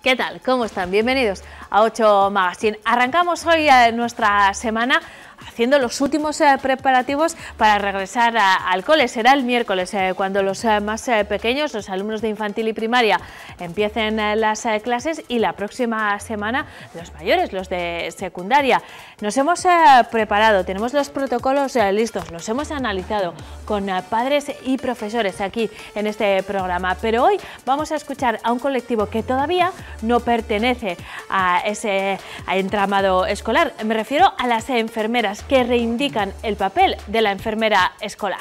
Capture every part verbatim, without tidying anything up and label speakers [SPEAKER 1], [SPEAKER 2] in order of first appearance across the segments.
[SPEAKER 1] ¿Qué tal? ¿Cómo están? Bienvenidos a ocho Magazine. Arrancamos hoy eh, nuestra semana haciendo los últimos eh, preparativos para regresar a, al cole. Será el miércoles eh, cuando los eh, más eh, pequeños, los alumnos de infantil y primaria, empiecen eh, las eh, clases, y la próxima semana los mayores, los de secundaria. Nos hemos eh, preparado, tenemos los protocolos eh, listos, los hemos analizado con eh, padres y profesores aquí en este programa, pero hoy vamos a escuchar a un colectivo que todavía no pertenece a ese a entramado escolar. Me refiero a las enfermeras, que reivindican el papel de la enfermera escolar.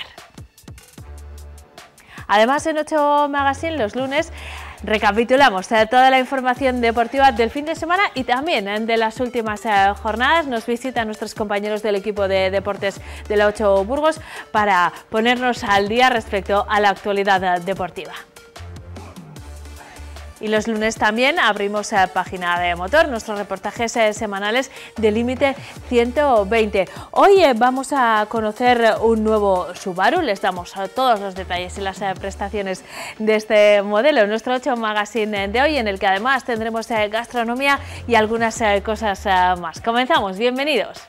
[SPEAKER 1] Además, en ocho Magazine los lunes recapitulamos toda la información deportiva del fin de semana y también de las últimas jornadas. Nos visitan nuestros compañeros del equipo de deportes de la ocho Burgos para ponernos al día respecto a la actualidad deportiva. Y los lunes también abrimos eh, página de motor, nuestros reportajes eh, semanales de Límite ciento veinte. Hoy eh, vamos a conocer un nuevo Subaru, les damos eh, todos los detalles y las eh, prestaciones de este modelo, nuestro ocho Magazine de hoy, en el que además tendremos eh, gastronomía y algunas eh, cosas eh, más. Comenzamos, bienvenidos.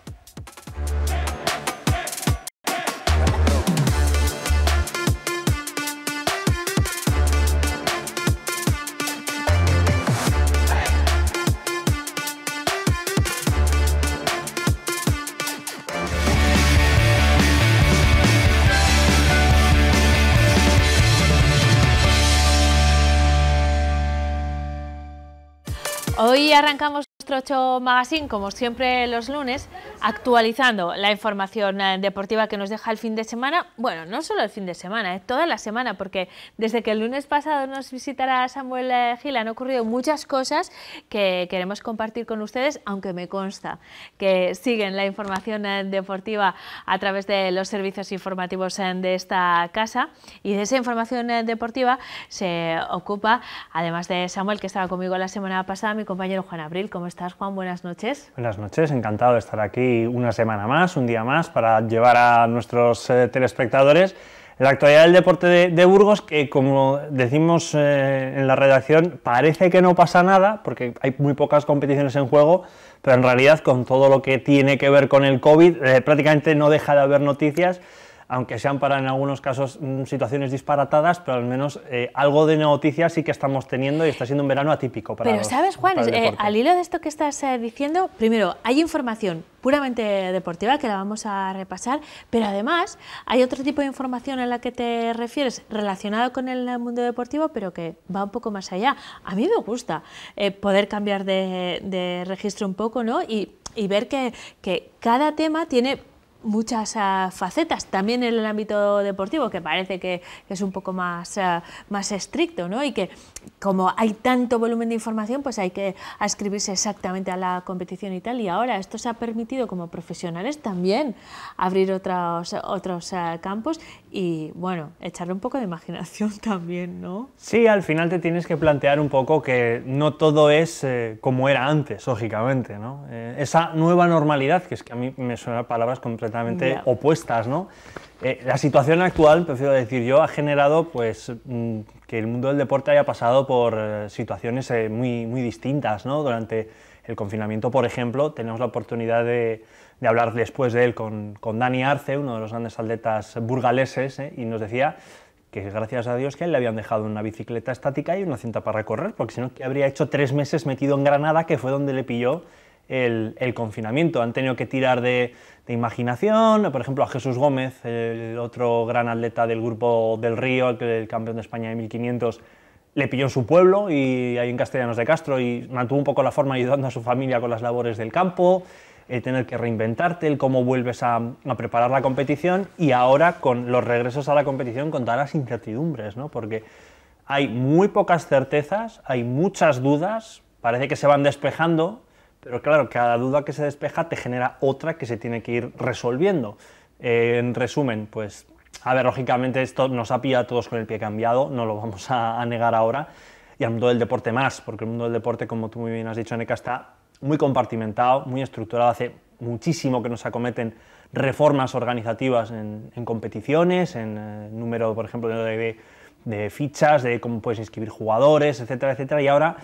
[SPEAKER 1] Hoy arrancamos nuestro ocho Magazine, como siempre los lunes, actualizando la información eh, deportiva que nos deja el fin de semana. Bueno, no solo el fin de semana, eh, toda la semana, porque desde que el lunes pasado nos visitará Samuel eh, Gil han ocurrido muchas cosas que queremos compartir con ustedes, aunque me consta que siguen la información eh, deportiva a través de los servicios informativos eh, de esta casa, y de esa información eh, deportiva se ocupa, además de Samuel, que estaba conmigo la semana pasada, mi compañero Juan Abril. ¿Cómo estás, Juan? Buenas noches.
[SPEAKER 2] Buenas noches, encantado de estar aquí una semana más, un día más, para llevar a nuestros eh, telespectadores la actualidad del deporte de, de Burgos, que, como decimos eh, en la redacción, parece que no pasa nada, porque hay muy pocas competiciones en juego, pero en realidad, con todo lo que tiene que ver con el COVID, eh, prácticamente no deja de haber noticias, aunque sean para, en algunos casos, situaciones disparatadas, pero al menos eh, algo de noticias sí que estamos teniendo, y está siendo un verano atípico para
[SPEAKER 1] Pero
[SPEAKER 2] los,
[SPEAKER 1] sabes, Juan, eh, al hilo de esto que estás eh, diciendo, primero, hay información puramente deportiva que la vamos a repasar, pero además hay otro tipo de información a la que te refieres relacionada con el mundo deportivo, pero que va un poco más allá. A mí me gusta eh, poder cambiar de, de registro un poco, ¿no? Y, y ver que, que cada tema tiene muchas uh, facetas, también en el ámbito deportivo, que parece que, que es un poco más, uh, más estricto, ¿no? Y que, como hay tanto volumen de información, pues hay que ascribirse exactamente a la competición y tal, y ahora esto se ha permitido como profesionales también abrir otros, otros uh, campos y, bueno, echarle un poco de imaginación también, ¿no?
[SPEAKER 2] Sí, al final te tienes que plantear un poco que no todo es eh, como era antes, lógicamente, ¿no? Eh, esa nueva normalidad, que es que a mí me suenan palabras completamente Yeah. opuestas, ¿no? Eh, la situación actual, prefiero decir yo, ha generado pues mmm, que el mundo del deporte haya pasado por eh, situaciones eh, muy, muy distintas, ¿no? Durante el confinamiento, por ejemplo, tenemos la oportunidad de, de hablar después de él con, con Dani Arce, uno de los grandes atletas burgaleses, ¿eh? Y nos decía que gracias a Dios que a él le habían dejado una bicicleta estática y una cinta para recorrer, porque si no, que habría hecho tres meses metido en Granada, que fue donde le pilló El, el confinamiento. Han tenido que tirar de, de imaginación, por ejemplo a Jesús Gómez, el otro gran atleta del grupo del Río, el, el campeón de España de mil quinientos, le pilló en su pueblo, y ahí en Castellanos de Castro, y mantuvo un poco la forma ayudando a su familia con las labores del campo, el tener que reinventarte, el cómo vuelves a, a preparar la competición, y ahora con los regresos a la competición con todas las incertidumbres, ¿no? Porque hay muy pocas certezas, hay muchas dudas, parece que se van despejando, pero claro, cada duda que se despeja te genera otra que se tiene que ir resolviendo. Eh, en resumen, pues, a ver, lógicamente esto nos ha pillado a todos con el pie cambiado, no lo vamos a, a negar ahora, y al mundo del deporte más, porque el mundo del deporte, como tú muy bien has dicho, Neca, está muy compartimentado, muy estructurado. Hace muchísimo que nos acometen reformas organizativas en, en competiciones, en eh, número, por ejemplo, de, de fichas, de cómo puedes inscribir jugadores, etcétera, etcétera, y ahora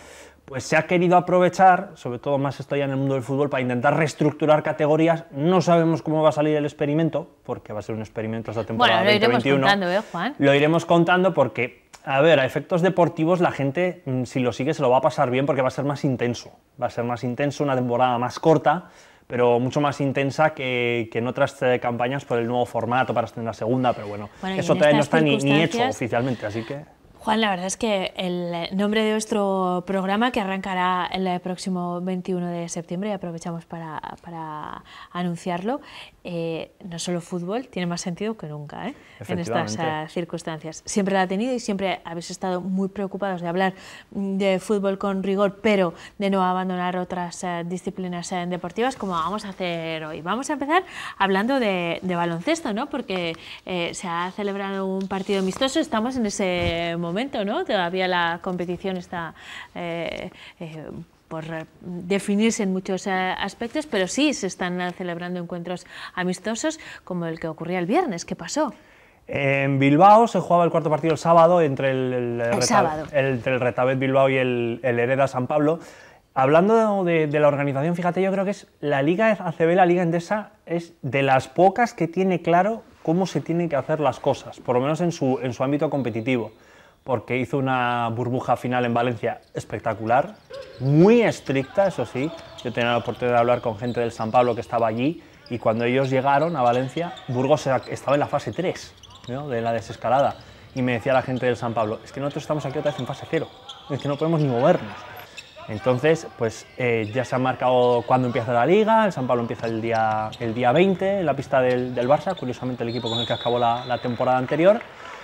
[SPEAKER 2] pues se ha querido aprovechar, sobre todo más esto ya en el mundo del fútbol, para intentar reestructurar categorías. No sabemos cómo va a salir el experimento, porque va a ser un experimento esta temporada
[SPEAKER 1] bueno, lo
[SPEAKER 2] veinte veintiuno.
[SPEAKER 1] Iremos contando, ¿eh, Juan?
[SPEAKER 2] Lo iremos contando porque, a ver, a efectos deportivos la gente, si lo sigue, se lo va a pasar bien porque va a ser más intenso. Va a ser más intenso, una temporada más corta, pero mucho más intensa que, que en otras eh, campañas por el nuevo formato para estar en la segunda, pero bueno, bueno eso todavía no está ni, ni hecho oficialmente, así que...
[SPEAKER 1] Juan, la verdad es que el nombre de nuestro programa, que arrancará el próximo veintiuno de septiembre, y aprovechamos para, para anunciarlo, eh, no solo fútbol, tiene más sentido que nunca, ¿eh? En estas uh, circunstancias. Siempre la ha tenido y siempre habéis estado muy preocupados de hablar de fútbol con rigor, pero de no abandonar otras uh, disciplinas uh, deportivas, como vamos a hacer hoy. Vamos a empezar hablando de, de baloncesto, ¿no? Porque eh, se ha celebrado un partido amistoso, estamos en ese momento. Momento, ¿no? Todavía la competición está eh, eh, por definirse en muchos eh, aspectos, pero sí se están celebrando encuentros amistosos como el que ocurría el viernes. ¿Qué pasó?
[SPEAKER 2] En Bilbao se jugaba el cuarto partido el sábado entre el, el,
[SPEAKER 1] el,
[SPEAKER 2] Reta,
[SPEAKER 1] sábado.
[SPEAKER 2] el, entre el Retabet Bilbao y el, el Hereda San Pablo. Hablando de, de la organización, fíjate, yo creo que es la Liga A C B, la Liga Endesa, es de las pocas que tiene claro cómo se tienen que hacer las cosas, por lo menos en su, en su ámbito competitivo. Porque hizo una burbuja final en Valencia espectacular, muy estricta, eso sí. Yo tenía la oportunidad de hablar con gente del San Pablo que estaba allí, y cuando ellos llegaron a Valencia, Burgos estaba en la fase tres, ¿no? De la desescalada, y me decía la gente del San Pablo, es que nosotros estamos aquí otra vez en fase cero, es que no podemos ni movernos. Entonces, pues eh, ya se ha marcado cuándo empieza la Liga. El San Pablo empieza el día, el día veinte en la pista del, del Barça, curiosamente el equipo con el que acabó la, la temporada anterior.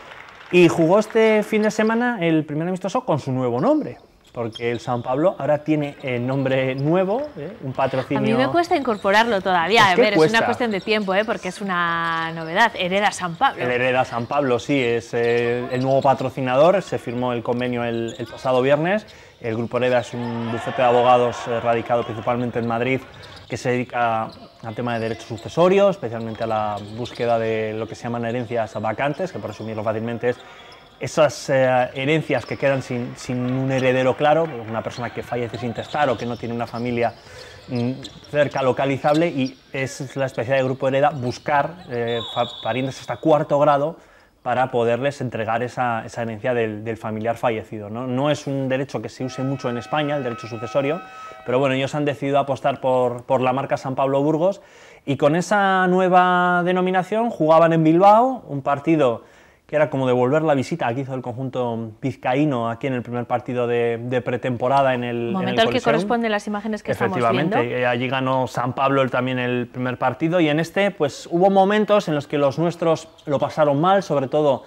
[SPEAKER 2] Y jugó este fin de semana el primer amistoso con su nuevo nombre, porque el San Pablo ahora tiene el nombre nuevo, ¿eh? Un patrocinio...
[SPEAKER 1] A mí me cuesta incorporarlo todavía,
[SPEAKER 2] es, que
[SPEAKER 1] a ver, es una cuestión de tiempo, ¿eh? Porque es una novedad, Hereda San Pablo.
[SPEAKER 2] El Hereda San Pablo, sí, es eh, el nuevo patrocinador, se firmó el convenio el, el pasado viernes. El Grupo Hereda es un bufete de abogados eh, radicado principalmente en Madrid, que se dedica al tema de derechos sucesorios, especialmente a la búsqueda de lo que se llaman herencias vacantes, que por resumirlo fácilmente es esas eh, herencias que quedan sin, sin un heredero claro, una persona que fallece sin testar o que no tiene una familia mm, cerca localizable, y es la especialidad del Grupo Hereda buscar eh, parientes hasta cuarto grado para poderles entregar esa, esa herencia del, del familiar fallecido, ¿no? No es un derecho que se use mucho en España, el derecho sucesorio, pero bueno, ellos han decidido apostar por, por la marca San Pablo Burgos, y con esa nueva denominación jugaban en Bilbao, un partido que era como devolver la visita que hizo el conjunto vizcaíno aquí en el primer partido de, de pretemporada en el
[SPEAKER 1] momento
[SPEAKER 2] en el
[SPEAKER 1] al que corresponden las imágenes que estamos viendo.
[SPEAKER 2] Efectivamente, allí ganó San Pablo también el primer partido, y en este pues hubo momentos en los que los nuestros lo pasaron mal, sobre todo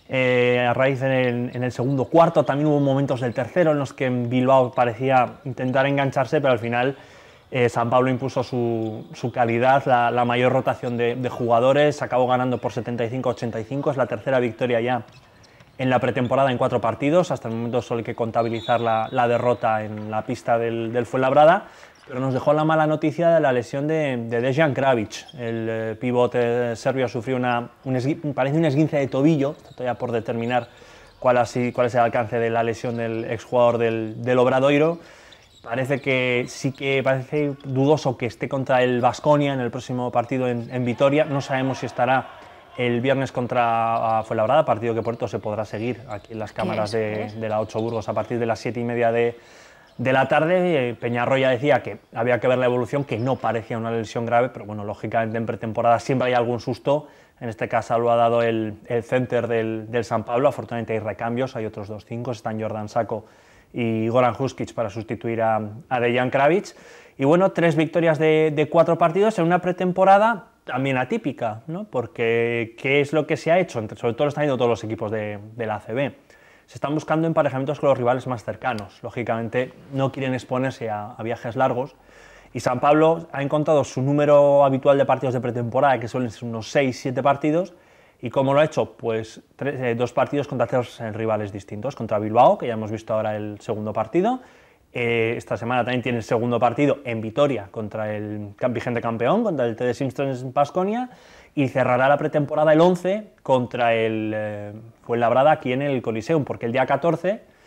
[SPEAKER 2] eh, a raíz en el, en el segundo cuarto. También hubo momentos del tercero en los que en Bilbao parecía intentar engancharse, pero al final Eh, San Pablo impuso su, su calidad, la, la mayor rotación de, de jugadores, acabó ganando por setenta y cinco a ochenta y cinco, es la tercera victoria ya en la pretemporada en cuatro partidos, hasta el momento solo hay que contabilizar la, la derrota en la pista del, del Fuenlabrada, pero nos dejó la mala noticia de la lesión de, de Dejan Kravic, el eh, pivote serbio sufrió una, un esguin, parece un esguince de tobillo, todavía por determinar cuál, así, cuál es el alcance de la lesión del exjugador del, del Obradoiro. Parece que sí que parece dudoso que esté contra el Baskonia en el próximo partido en, en Vitoria. No sabemos si estará el viernes contra Fuenlabrada, partido que por cierto se podrá seguir aquí en las cámaras de, de la ocho Burgos a partir de las siete y media de, de la tarde. Peñarroya decía que había que ver la evolución, que no parecía una lesión grave, pero bueno, lógicamente en pretemporada siempre hay algún susto. En este caso lo ha dado el, el center del, del San Pablo. Afortunadamente hay recambios, hay otros dos cinco, están Jordan Sacco y Goran Huskic para sustituir a, a Dejan Kravic. Y bueno, tres victorias de, de cuatro partidos en una pretemporada también atípica, ¿no? Porque ¿qué es lo que se ha hecho? Sobre todo lo están haciendo todos los equipos de, de la A C B. Se están buscando emparejamientos con los rivales más cercanos. Lógicamente no quieren exponerse a, a viajes largos, y San Pablo ha encontrado su número habitual de partidos de pretemporada, que suelen ser unos seis siete partidos. ¿Y cómo lo ha hecho? Pues tres, eh, dos partidos contra tres eh, rivales distintos, contra Bilbao, que ya hemos visto ahora el segundo partido, eh, esta semana también tiene el segundo partido en Vitoria contra el vigente campeón, contra el T D Simpsons Baskonia, y cerrará la pretemporada el once contra el eh, Fuenlabrada aquí en el Coliseum, porque el día catorce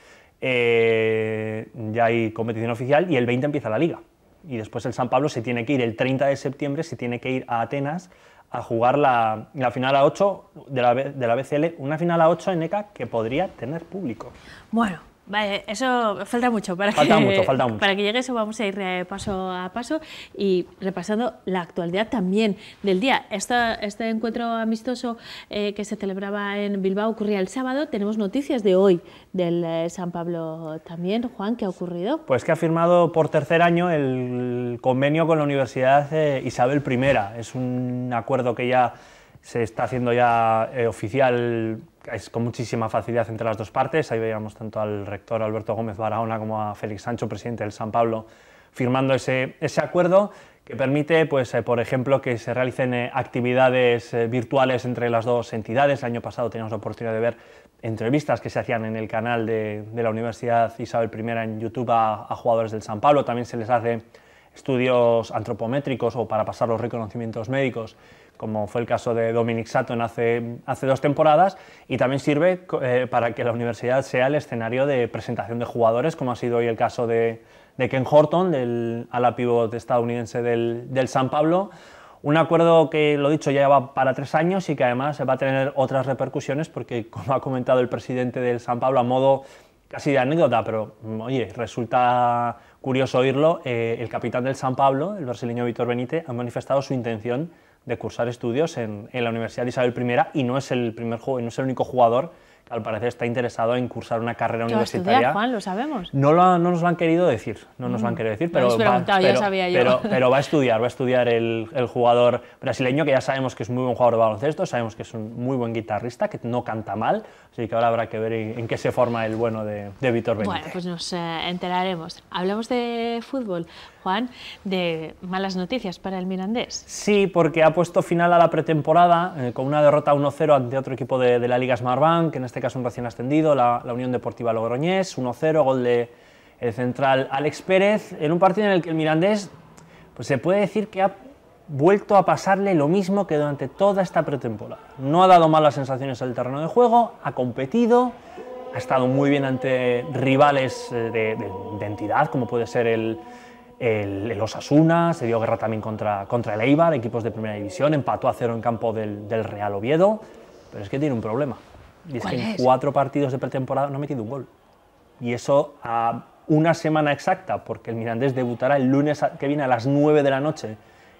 [SPEAKER 2] eh, ya hay competición oficial y el veinte empieza la liga. Y después el San Pablo se tiene que ir el treinta de septiembre, se tiene que ir a Atenas a jugar la, la final a ocho de la, de la B C L, una final a ocho en E C A que podría tener público.
[SPEAKER 1] Bueno, vale, eso falta mucho para,
[SPEAKER 2] falta
[SPEAKER 1] que,
[SPEAKER 2] mucho, falta mucho.
[SPEAKER 1] para que llegue eso. Vamos a ir eh, paso a paso y repasando la actualidad también del día. Esta, este encuentro amistoso eh, que se celebraba en Bilbao ocurría el sábado. Tenemos noticias de hoy del eh, San Pablo también. Juan, ¿qué ha ocurrido?
[SPEAKER 2] Pues que ha firmado por tercer año el convenio con la Universidad eh, Isabel primera. Es un acuerdo que ya se está haciendo ya eh, oficial, es con muchísima facilidad entre las dos partes. Ahí veíamos tanto al rector Alberto Gómez Barahona como a Félix Sancho, presidente del San Pablo, firmando ese, ese acuerdo que permite, pues, eh, por ejemplo, que se realicen eh, actividades eh, virtuales entre las dos entidades. El año pasado teníamos la oportunidad de ver entrevistas que se hacían en el canal de, de la Universidad Isabel primera en YouTube a, a jugadores del San Pablo. También se les hace estudios antropométricos o para pasar los reconocimientos médicos, como fue el caso de Dominic Sutton hace, hace dos temporadas, y también sirve eh, para que la universidad sea el escenario de presentación de jugadores, como ha sido hoy el caso de, de Ken Horton, del ala pívot estadounidense del, del San Pablo. Un acuerdo que, lo dicho, ya va para tres años y que además va a tener otras repercusiones porque, como ha comentado el presidente del San Pablo, a modo casi de anécdota, pero oye, resulta curioso oírlo, eh, el capitán del San Pablo, el brasileño Vitor Benítez, ha manifestado su intención de cursar estudios en, en la Universidad Isabel primera y no es el primer juego, no es el único jugador que al parecer está interesado en cursar una carrera universitaria. ¿Qué va a estudiar,
[SPEAKER 1] Juan? ¿Lo sabemos?
[SPEAKER 2] No, lo, no nos lo han querido decir, no nos mm. lo han querido decir, pero,
[SPEAKER 1] va, pero,
[SPEAKER 2] ya
[SPEAKER 1] sabía yo.
[SPEAKER 2] Pero, pero va a estudiar, va a estudiar el, el jugador brasileño, que ya sabemos que es muy buen jugador de baloncesto, sabemos que es un muy buen guitarrista, que no canta mal, así que ahora habrá que ver en, en qué se forma el bueno de, de Vitor Benítez.
[SPEAKER 1] Bueno, pues nos eh, enteraremos. Hablamos de fútbol, Juan, de malas noticias para el Mirandés.
[SPEAKER 2] Sí, porque ha puesto final a la pretemporada eh, con una derrota uno cero ante otro equipo de, de la Liga Smartbank, que en este caso un recién ascendido, la, la Unión Deportiva Logroñés, uno cero, gol de el central Alex Pérez, en un partido en el que el Mirandés, pues se puede decir que ha vuelto a pasarle lo mismo que durante toda esta pretemporada. No ha dado malas sensaciones al terreno de juego, ha competido, ha estado muy bien ante rivales de, de, de entidad, como puede ser el, el, el Osasuna, se dio guerra también contra, contra el Eibar, equipos de primera división, empató a cero en campo del, del Real Oviedo, pero es que tiene un problema. Y es que en cuatro partidos de pretemporada no ha metido un gol. Y eso a una semana exacta, porque el Mirandés debutará el lunes que viene a las nueve de la noche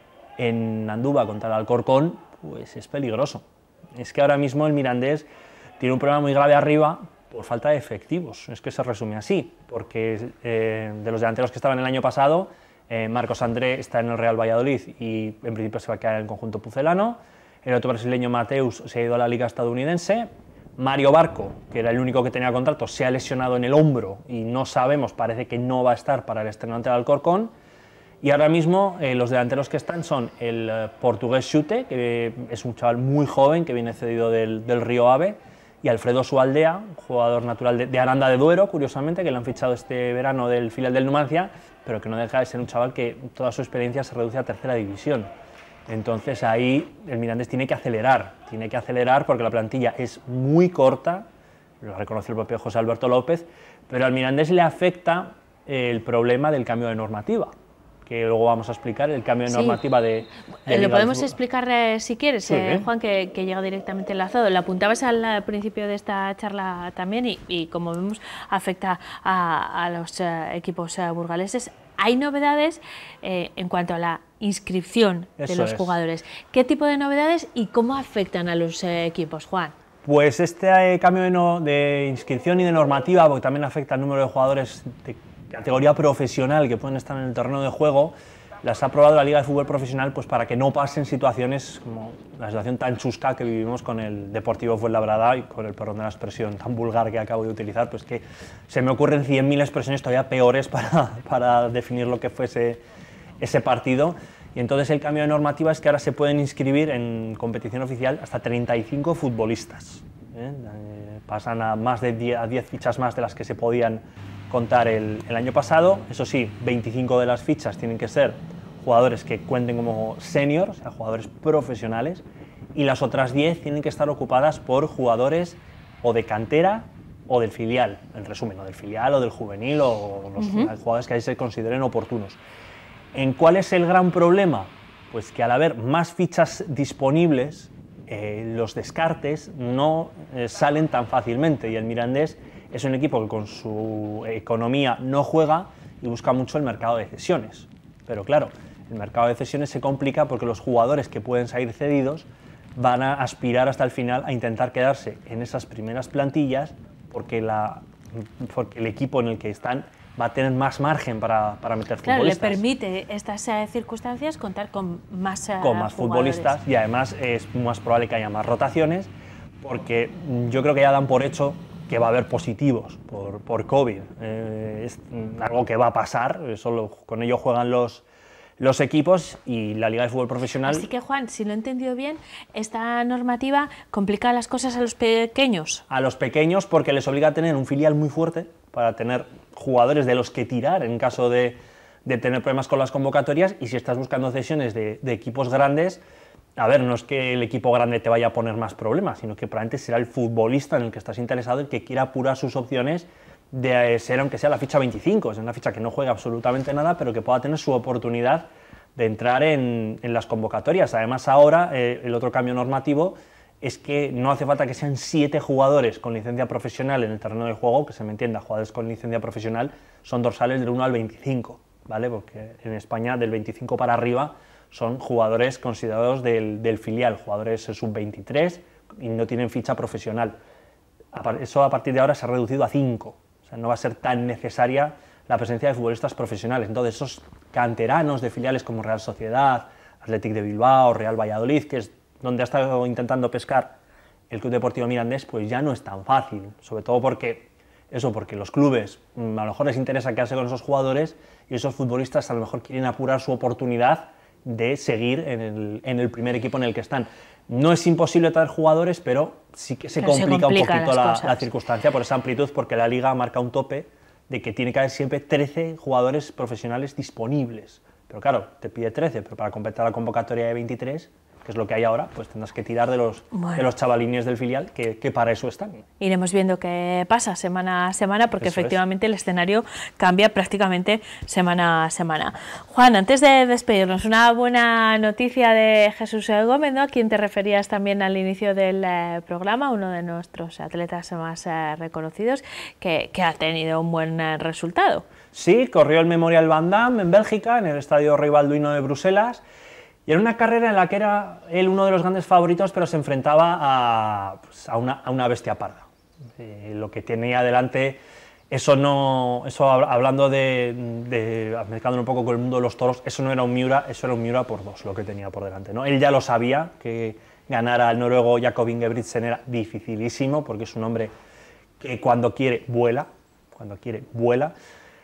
[SPEAKER 2] en Andúba contra el Alcorcón, pues es peligroso. Es que ahora mismo el Mirandés tiene un problema muy grave arriba por falta de efectivos. Es que se resume así, porque eh, de los delanteros que estaban el año pasado, eh, Marcos André está en el Real Valladolid y en principio se va a quedar en el conjunto pucelano. El otro brasileño, Mateus, se ha ido a la liga estadounidense. Mario Barco, que era el único que tenía contrato, se ha lesionado en el hombro y no sabemos, parece que no va a estar para el estreno ante el Alcorcón. Y ahora mismo eh, los delanteros que están son el eh, portugués Xute, que es un chaval muy joven que viene cedido del, del Río Ave, y Alfredo Sualdea, jugador natural de, de Aranda de Duero, curiosamente, que le han fichado este verano del filial del Numancia, pero que no deja de ser un chaval que toda su experiencia se reduce a tercera división. Entonces ahí el Mirandés tiene que acelerar, tiene que acelerar porque la plantilla es muy corta, lo reconoce el propio José Alberto López, pero al Mirandés le afecta el problema del cambio de normativa, que luego vamos a explicar, el cambio de normativa sí. de, de...
[SPEAKER 1] Lo podemos explicar eh, si quieres,
[SPEAKER 2] sí,
[SPEAKER 1] eh, Juan, que, que llega directamente enlazado. Lo apuntabas al, al principio de esta charla también y, y como vemos afecta a, a los eh, equipos eh, burgaleses. Hay novedades eh, en cuanto a la inscripción
[SPEAKER 2] Eso
[SPEAKER 1] de los
[SPEAKER 2] es.
[SPEAKER 1] jugadores. ¿Qué tipo de novedades y cómo afectan a los eh, equipos, Juan?
[SPEAKER 2] Pues este eh, cambio de, no, de inscripción y de normativa, porque también afecta al número de jugadores de categoría profesional que pueden estar en el terreno de juego, las ha aprobado la Liga de Fútbol Profesional pues para que no pasen situaciones como la situación tan chusca que vivimos con el Deportivo Fuenlabrada y con el, perdón de la expresión tan vulgar que acabo de utilizar, pues que se me ocurren cien mil expresiones todavía peores para, para definir lo que fuese ese partido. Y entonces el cambio de normativa es que ahora se pueden inscribir en competición oficial hasta treinta y cinco futbolistas. ¿eh? Eh, pasan a más de diez fichas más de las que se podían contar el, el año pasado. Eso sí, veinticinco de las fichas tienen que ser jugadores que cuenten como senior, o sea, jugadores profesionales, y las otras diez tienen que estar ocupadas por jugadores o de cantera o del filial, en resumen, o del filial o del juvenil o los uh-huh. jugadores que ahí se consideren oportunos. ¿En cuál es el gran problema? Pues que al haber más fichas disponibles, eh, los descartes no eh, salen tan fácilmente, y el Mirandés es un equipo que con su economía no juega y busca mucho el mercado de cesiones. Pero claro, el mercado de cesiones se complica porque los jugadores que pueden salir cedidos van a aspirar hasta el final a intentar quedarse en esas primeras plantillas porque, la, porque el equipo en el que están va a tener más margen para, para meter
[SPEAKER 1] claro,
[SPEAKER 2] futbolistas.
[SPEAKER 1] Claro, le permite estas eh, circunstancias contar con más eh,
[SPEAKER 2] Con más
[SPEAKER 1] jugadores.
[SPEAKER 2] futbolistas, y además es más probable que haya más rotaciones, porque yo creo que ya dan por hecho que va a haber positivos por, por COVID. Eh, es algo que va a pasar, solo con ello juegan los, los equipos y la Liga de Fútbol Profesional.
[SPEAKER 1] Así que, Juan, si lo he entendido bien, esta normativa complica las cosas a los pequeños.
[SPEAKER 2] A los pequeños porque les obliga a tener un filial muy fuerte para tener jugadores de los que tirar en caso de, de tener problemas con las convocatorias, y si estás buscando cesiones de, de equipos grandes, a ver, no es que el equipo grande te vaya a poner más problemas, sino que probablemente será el futbolista en el que estás interesado el que quiera apurar sus opciones de ser, aunque sea la ficha veinticinco, es una ficha que no juega absolutamente nada, pero que pueda tener su oportunidad de entrar en, en las convocatorias. Además, ahora eh, el otro cambio normativo es que no hace falta que sean siete jugadores con licencia profesional en el terreno de juego, que se me entienda, jugadores con licencia profesional son dorsales del uno al veinticinco, ¿vale? Porque en España del veinticinco para arriba son jugadores considerados del, del filial, jugadores sub veintitrés y no tienen ficha profesional. Eso a partir de ahora se ha reducido a cinco, o sea, no va a ser tan necesaria la presencia de futbolistas profesionales. Entonces esos canteranos de filiales como Real Sociedad, Athletic de Bilbao, Real Valladolid, que es donde ha estado intentando pescar el Club Deportivo Mirandés, pues ya no es tan fácil, sobre todo porque eso, porque los clubes a lo mejor les interesa quedarse con esos jugadores y esos futbolistas a lo mejor quieren apurar su oportunidad de seguir en el, en el primer equipo en el que están. No es imposible traer jugadores, pero sí que se,
[SPEAKER 1] pero
[SPEAKER 2] complica,
[SPEAKER 1] se complica
[SPEAKER 2] un poquito la,
[SPEAKER 1] la
[SPEAKER 2] circunstancia por esa amplitud, porque la Liga marca un tope de que tiene que haber siempre trece jugadores profesionales disponibles. Pero claro, te pide trece, pero para completar la convocatoria de veintitrés, que es lo que hay ahora, pues tendrás que tirar de los, bueno. de los chavalines del filial, que, que para eso están.
[SPEAKER 1] Iremos viendo qué pasa semana a semana, porque
[SPEAKER 2] eso
[SPEAKER 1] efectivamente
[SPEAKER 2] es.
[SPEAKER 1] El escenario cambia prácticamente semana a semana. Juan, antes de despedirnos, una buena noticia de Jesús Gómez, ¿no?, a quien te referías también al inicio del eh, programa, uno de nuestros atletas más eh, reconocidos, que, que ha tenido un buen eh, resultado.
[SPEAKER 2] Sí, corrió el Memorial Van Damme en Bélgica, en el Estadio Rey Balduino de Bruselas, y era una carrera en la que era él uno de los grandes favoritos, pero se enfrentaba a, pues, a, una, a una bestia parda. Eh, lo que tenía delante, eso no, eso hablando de, de, mezclando un poco con el mundo de los toros, eso no era un Miura, eso era un Miura por dos, lo que tenía por delante, ¿no? Él ya lo sabía, que ganar al noruego Jakob Ingebrigtsen era dificilísimo, porque es un hombre que cuando quiere vuela, cuando quiere vuela,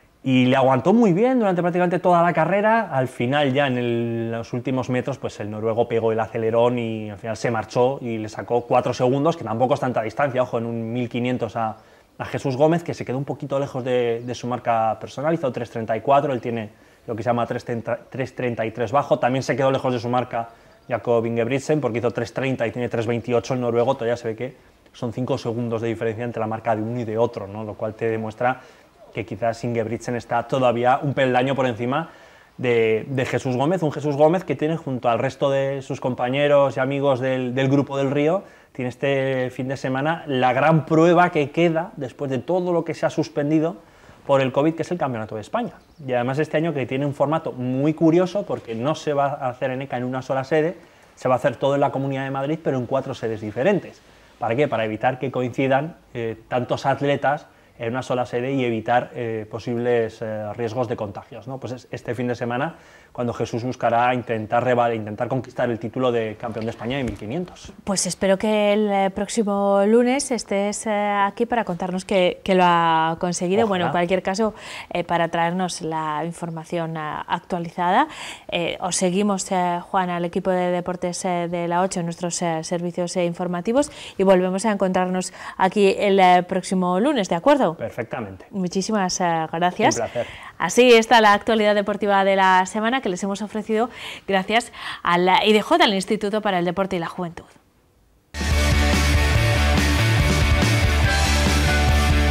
[SPEAKER 2] y le aguantó muy bien durante prácticamente toda la carrera. Al final, ya en el, los últimos metros, pues el noruego pegó el acelerón y al final se marchó y le sacó cuatro segundos, que tampoco es tanta distancia, ojo, en un mil quinientos a, a Jesús Gómez, que se quedó un poquito lejos de, de su marca personal, hizo tres treinta y cuatro, él tiene lo que se llama tres treinta y tres bajo, también se quedó lejos de su marca Jakob Ingebrigtsen, porque hizo tres treinta y tiene tres veintiocho el noruego, todavía se ve que son cinco segundos de diferencia entre la marca de uno y de otro, ¿no? Lo cual te demuestra que quizás Ingebrigtsen está todavía un peldaño por encima de, de Jesús Gómez, un Jesús Gómez que tiene junto al resto de sus compañeros y amigos del, del Grupo del Río, tiene este fin de semana la gran prueba que queda después de todo lo que se ha suspendido por el COVID, que es el Campeonato de España. Y además este año que tiene un formato muy curioso, porque no se va a hacer en ECA en una sola sede, se va a hacer todo en la Comunidad de Madrid, pero en cuatro sedes diferentes. ¿Para qué? Para evitar que coincidan eh, tantos atletas en una sola sede y evitar eh, posibles eh, riesgos de contagios, ¿no? Pues es este fin de semana cuando Jesús buscará intentar, intentar conquistar el título de campeón de España de mil quinientos.
[SPEAKER 1] Pues espero que el próximo lunes estés eh, aquí para contarnos que, que lo ha conseguido. Ojalá. Bueno, en cualquier caso, eh, para traernos la información eh, actualizada. Eh, os seguimos, eh, Juan, al equipo de deportes eh, de la ocho en nuestros eh, servicios eh, informativos, y volvemos a encontrarnos aquí el eh, próximo lunes, ¿de acuerdo?
[SPEAKER 2] Perfectamente.
[SPEAKER 1] Muchísimas uh, gracias.
[SPEAKER 2] Un placer.
[SPEAKER 1] Así está la actualidad deportiva de la semana, que les hemos ofrecido gracias a la I D J, al Instituto para el Deporte y la Juventud.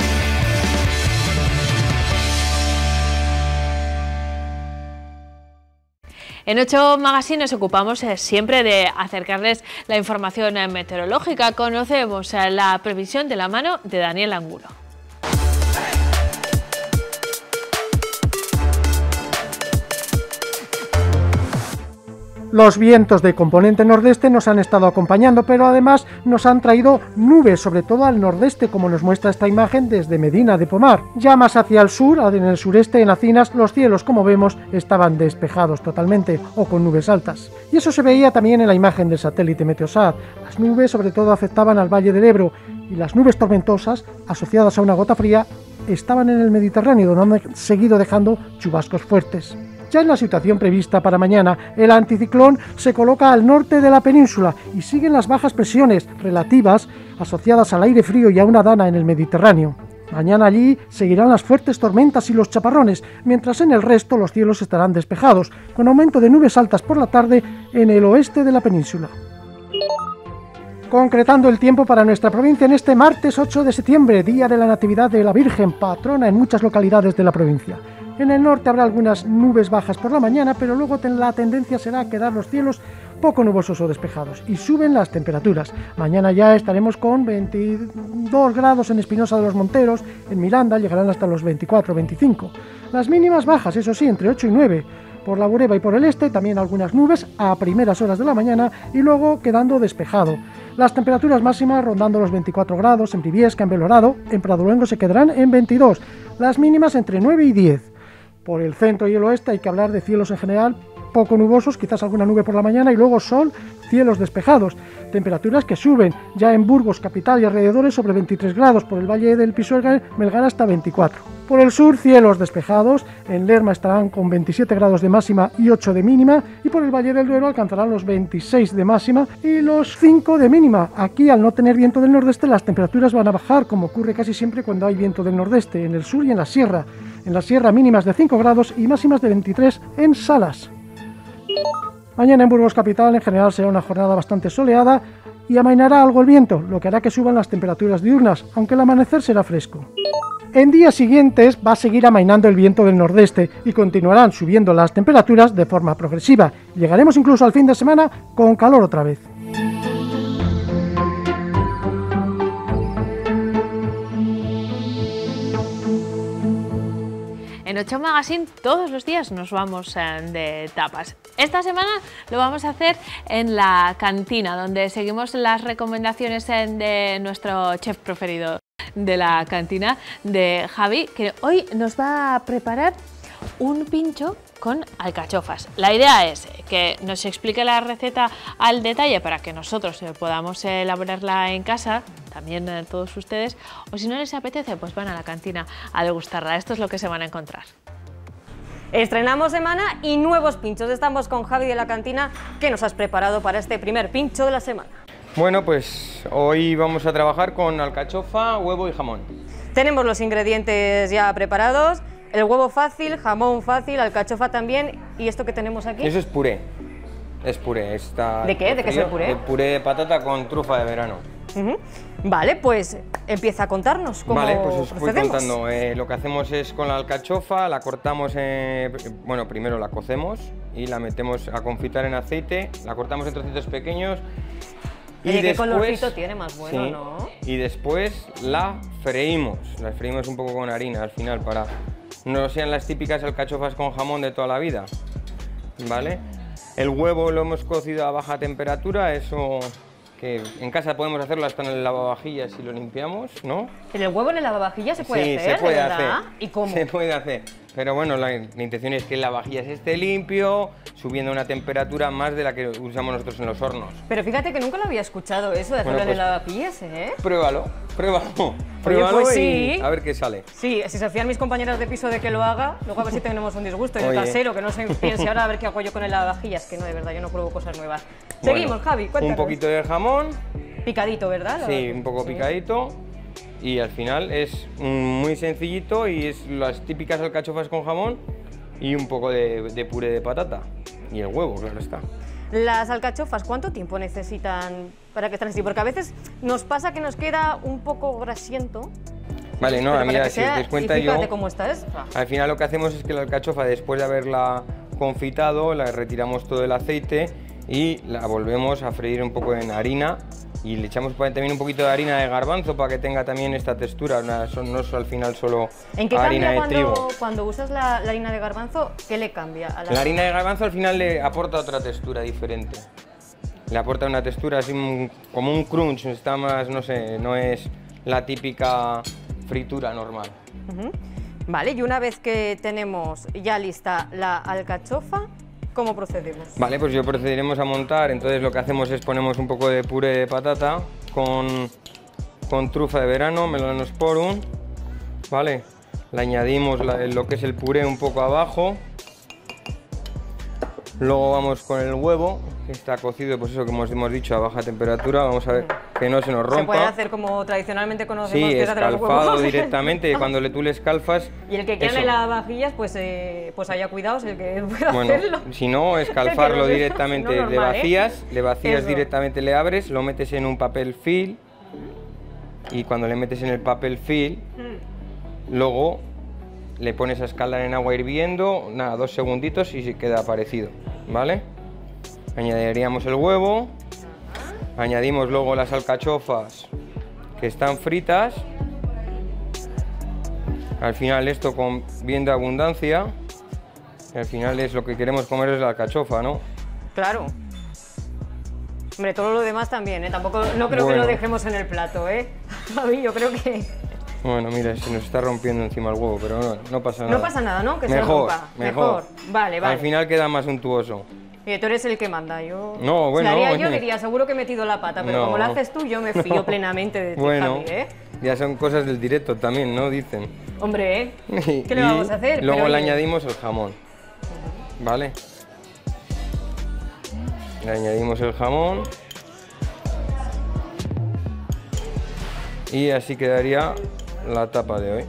[SPEAKER 1] En ocho Magazine nos ocupamos eh, siempre de acercarles la información eh, meteorológica. Conocemos eh, la previsión de la mano de Daniel Angulo.
[SPEAKER 3] Los vientos de componente nordeste nos han estado acompañando, pero además nos han traído nubes, sobre todo al nordeste, como nos muestra esta imagen desde Medina de Pomar. Ya más hacia el sur, en el sureste, en Acinas, los cielos, como vemos, estaban despejados totalmente o con nubes altas. Y eso se veía también en la imagen del satélite Meteosat. Las nubes, sobre todo, afectaban al Valle del Ebro, y las nubes tormentosas, asociadas a una gota fría, estaban en el Mediterráneo, donde han seguido dejando chubascos fuertes. Ya en la situación prevista para mañana, el anticiclón se coloca al norte de la península y siguen las bajas presiones relativas asociadas al aire frío y a una dana en el Mediterráneo. Mañana allí seguirán las fuertes tormentas y los chaparrones, mientras en el resto los cielos estarán despejados, con aumento de nubes altas por la tarde en el oeste de la península. Concretando el tiempo para nuestra provincia en este martes ocho de septiembre, día de la Natividad de la Virgen, patrona en muchas localidades de la provincia. En el norte habrá algunas nubes bajas por la mañana, pero luego la tendencia será a quedar los cielos poco nubosos o despejados y suben las temperaturas. Mañana ya estaremos con veintidós grados en Espinosa de los Monteros, en Miranda llegarán hasta los veinticuatro veinticinco. Las mínimas bajas, eso sí, entre ocho y nueve. Por la Bureba y por el este también algunas nubes a primeras horas de la mañana y luego quedando despejado. Las temperaturas máximas rondando los veinticuatro grados en Briviesca, en Belorado, en Pradoluengo se quedarán en veintidós. Las mínimas entre nueve y diez. Por el centro y el oeste hay que hablar de cielos en general poco nubosos, quizás alguna nube por la mañana y luego sol, cielos despejados. Temperaturas que suben, ya en Burgos, capital y alrededores sobre veintitrés grados, por el Valle del Pisuerga, Melgar hasta veinticuatro. Por el sur, cielos despejados, en Lerma estarán con veintisiete grados de máxima y ocho de mínima, y por el Valle del Duero alcanzarán los veintiséis de máxima y los cinco de mínima. Aquí, al no tener viento del nordeste, las temperaturas van a bajar, como ocurre casi siempre cuando hay viento del nordeste, en el sur y en la sierra. En la sierra mínimas de cinco grados y máximas de veintitrés en Salas. Mañana en Burgos capital en general será una jornada bastante soleada y amainará algo el viento, lo que hará que suban las temperaturas diurnas, aunque el amanecer será fresco. En días siguientes va a seguir amainando el viento del nordeste y continuarán subiendo las temperaturas de forma progresiva. Llegaremos incluso al fin de semana con calor otra vez.
[SPEAKER 1] En ocho Magazine todos los días nos vamos eh, de tapas. Esta semana lo vamos a hacer en la cantina, donde seguimos las recomendaciones eh, de nuestro chef preferido de la cantina, de Javi, que hoy nos va a preparar un pincho con alcachofas. La idea es que nos explique la receta al detalle para que nosotros eh, podamos elaborarla en casa, también eh, todos ustedes, o si no les apetece, pues van a la cantina a degustarla. Esto es lo que se van a encontrar.
[SPEAKER 4] Estrenamos semana y nuevos pinchos. Estamos con Javi de la cantina. ¿Qué nos has preparado para este primer pincho de la semana?
[SPEAKER 5] Bueno, pues hoy vamos a trabajar con alcachofa, huevo y jamón.
[SPEAKER 4] Tenemos los ingredientes ya preparados. El huevo fácil, jamón fácil, alcachofa también. ¿Y esto que tenemos aquí?
[SPEAKER 5] Eso es puré. Es puré. Está
[SPEAKER 4] ¿De qué? ¿De qué es el puré?
[SPEAKER 5] De puré de patata con trufa de verano.
[SPEAKER 4] Uh-huh. Vale, pues empieza a contarnos cómo
[SPEAKER 5] Vale, pues os voy
[SPEAKER 4] procedemos.
[SPEAKER 5] contando. Eh, lo que hacemos es con la alcachofa, la cortamos, eh, bueno, primero la cocemos y la metemos a confitar en aceite, la cortamos en trocitos pequeños. Y
[SPEAKER 4] Oye,
[SPEAKER 5] después,
[SPEAKER 4] qué colorcito tiene más bueno,
[SPEAKER 5] sí,
[SPEAKER 4] ¿no?
[SPEAKER 5] Y después la freímos, la freímos un poco con harina al final para no sean las típicas alcachofas con jamón de toda la vida, ¿vale? El huevo lo hemos cocido a baja temperatura, eso que en casa podemos hacerlo hasta en el lavavajillas si lo limpiamos, ¿no?
[SPEAKER 4] ¿En el huevo en el lavavajillas se puede
[SPEAKER 5] sí,
[SPEAKER 4] hacer?
[SPEAKER 5] se puede
[SPEAKER 4] ¿de
[SPEAKER 5] hacer.
[SPEAKER 4] verdad? ¿Y cómo?
[SPEAKER 5] Se puede hacer. Pero bueno, la, la intención es que el lavavajillas esté limpio, subiendo a una temperatura más de la que usamos nosotros en los hornos.
[SPEAKER 4] Pero fíjate que nunca lo había escuchado eso de hacerlo
[SPEAKER 5] Bueno,
[SPEAKER 4] en el
[SPEAKER 5] pues,
[SPEAKER 4] lavavajillas, ¿eh?
[SPEAKER 5] Pruébalo, pruébalo. Pruébalo
[SPEAKER 4] pues
[SPEAKER 5] y
[SPEAKER 4] sí.
[SPEAKER 5] a ver qué sale.
[SPEAKER 4] Sí, si se fían mis compañeras de piso de que lo haga, luego a ver si tenemos un disgusto. Y el
[SPEAKER 5] Oye.
[SPEAKER 4] casero, que no se piense ahora a ver qué hago yo con el lavavajillas, que no, de verdad, yo no pruebo cosas nuevas.
[SPEAKER 5] Bueno,
[SPEAKER 4] Seguimos, Javi, cuéntanos.
[SPEAKER 5] Un poquito de jamón.
[SPEAKER 4] Picadito, ¿verdad?
[SPEAKER 5] Sí, un poco
[SPEAKER 4] Sí.
[SPEAKER 5] picadito. Y al final es mm, muy sencillito y es las típicas alcachofas con jamón y un poco de, de puré de patata. Y el huevo, claro está.
[SPEAKER 4] Las alcachofas, ¿cuánto tiempo necesitan para que estén así? Porque a veces nos pasa que nos queda un poco grasiento.
[SPEAKER 5] Vale, no,
[SPEAKER 4] Pero
[SPEAKER 5] a mí
[SPEAKER 4] para que
[SPEAKER 5] si os
[SPEAKER 4] sea-
[SPEAKER 5] dais cuenta
[SPEAKER 4] y fíjate
[SPEAKER 5] yo...
[SPEAKER 4] cómo está esto.
[SPEAKER 5] Al final lo que hacemos es que la alcachofa, después de haberla confitado, la retiramos todo el aceite y la volvemos a freír un poco en harina y le echamos también un poquito de harina de garbanzo para que tenga también esta textura, no, no es al final solo
[SPEAKER 4] ¿En qué
[SPEAKER 5] harina
[SPEAKER 4] cambia
[SPEAKER 5] de
[SPEAKER 4] cuando,
[SPEAKER 5] trigo.
[SPEAKER 4] cuando usas la, la harina de garbanzo? ¿Qué le cambia a la...
[SPEAKER 5] La harina de garbanzo al final le aporta otra textura diferente. Le aporta una textura así un, como un crunch, está más, no sé, no es la típica fritura normal.
[SPEAKER 4] Uh-huh. Vale, y una vez que tenemos ya lista la alcachofa, ¿cómo procedemos?
[SPEAKER 5] Vale, pues yo procederemos a montar, entonces lo que hacemos es ponemos un poco de puré de patata con, con trufa de verano, melanosporum, ¿vale? Le añadimos la, lo que es el puré un poco abajo, luego vamos con el huevo, que está cocido, pues eso que hemos, hemos dicho, a baja temperatura, vamos a ver que no se nos rompa.
[SPEAKER 4] Se puede hacer como tradicionalmente conocemos
[SPEAKER 5] sí,
[SPEAKER 4] que es hacer los
[SPEAKER 5] escalfado
[SPEAKER 4] huevos.
[SPEAKER 5] directamente, cuando le, tú le escalfas.
[SPEAKER 4] Y el que quiera
[SPEAKER 5] eso.
[SPEAKER 4] en las vajillas, pues, eh, pues haya cuidado, el que pueda
[SPEAKER 5] Bueno,
[SPEAKER 4] hacerlo.
[SPEAKER 5] si no, escalfarlo
[SPEAKER 4] Que no
[SPEAKER 5] directamente,
[SPEAKER 4] no normal,
[SPEAKER 5] le vacías,
[SPEAKER 4] ¿eh?
[SPEAKER 5] le vacías
[SPEAKER 4] Eso.
[SPEAKER 5] directamente, le abres, lo metes en un papel film y cuando le metes en el papel film,
[SPEAKER 4] Mm.
[SPEAKER 5] luego le pones a escaldar en agua hirviendo, nada, dos segunditos y se queda parecido, ¿vale? Añadiríamos el huevo, añadimos luego las alcachofas que están fritas, al final esto con bien de abundancia, y al final es lo que queremos comer es la alcachofa, ¿no?
[SPEAKER 4] Claro. Hombre, todo lo demás también, ¿eh? Tampoco, no creo
[SPEAKER 5] Bueno.
[SPEAKER 4] que lo dejemos en el plato, ¿eh? A mí yo creo que...
[SPEAKER 5] Bueno, mira, se nos está rompiendo encima el huevo, pero no, no pasa nada.
[SPEAKER 4] No pasa nada, ¿no? Que
[SPEAKER 5] mejor,
[SPEAKER 4] se rompa.
[SPEAKER 5] mejor,
[SPEAKER 4] Vale, vale.
[SPEAKER 5] Al final queda más untuoso.
[SPEAKER 4] Y tú eres el que manda, yo...
[SPEAKER 5] No, bueno,
[SPEAKER 4] Si lo haría
[SPEAKER 5] bueno.
[SPEAKER 4] yo diría, seguro que he metido la pata, pero
[SPEAKER 5] No.
[SPEAKER 4] como lo haces tú, yo me fío plenamente de ti,
[SPEAKER 5] Bueno,
[SPEAKER 4] Javi, ¿eh?
[SPEAKER 5] ya son cosas del directo también, ¿no? Dicen.
[SPEAKER 4] Hombre, ¿eh?
[SPEAKER 5] Y-
[SPEAKER 4] ¿Qué le
[SPEAKER 5] y
[SPEAKER 4] vamos a hacer?
[SPEAKER 5] Luego
[SPEAKER 4] Pero,
[SPEAKER 5] le
[SPEAKER 4] oye,
[SPEAKER 5] añadimos el jamón, ¿vale? Le añadimos el jamón. Y así quedaría la tapa de hoy.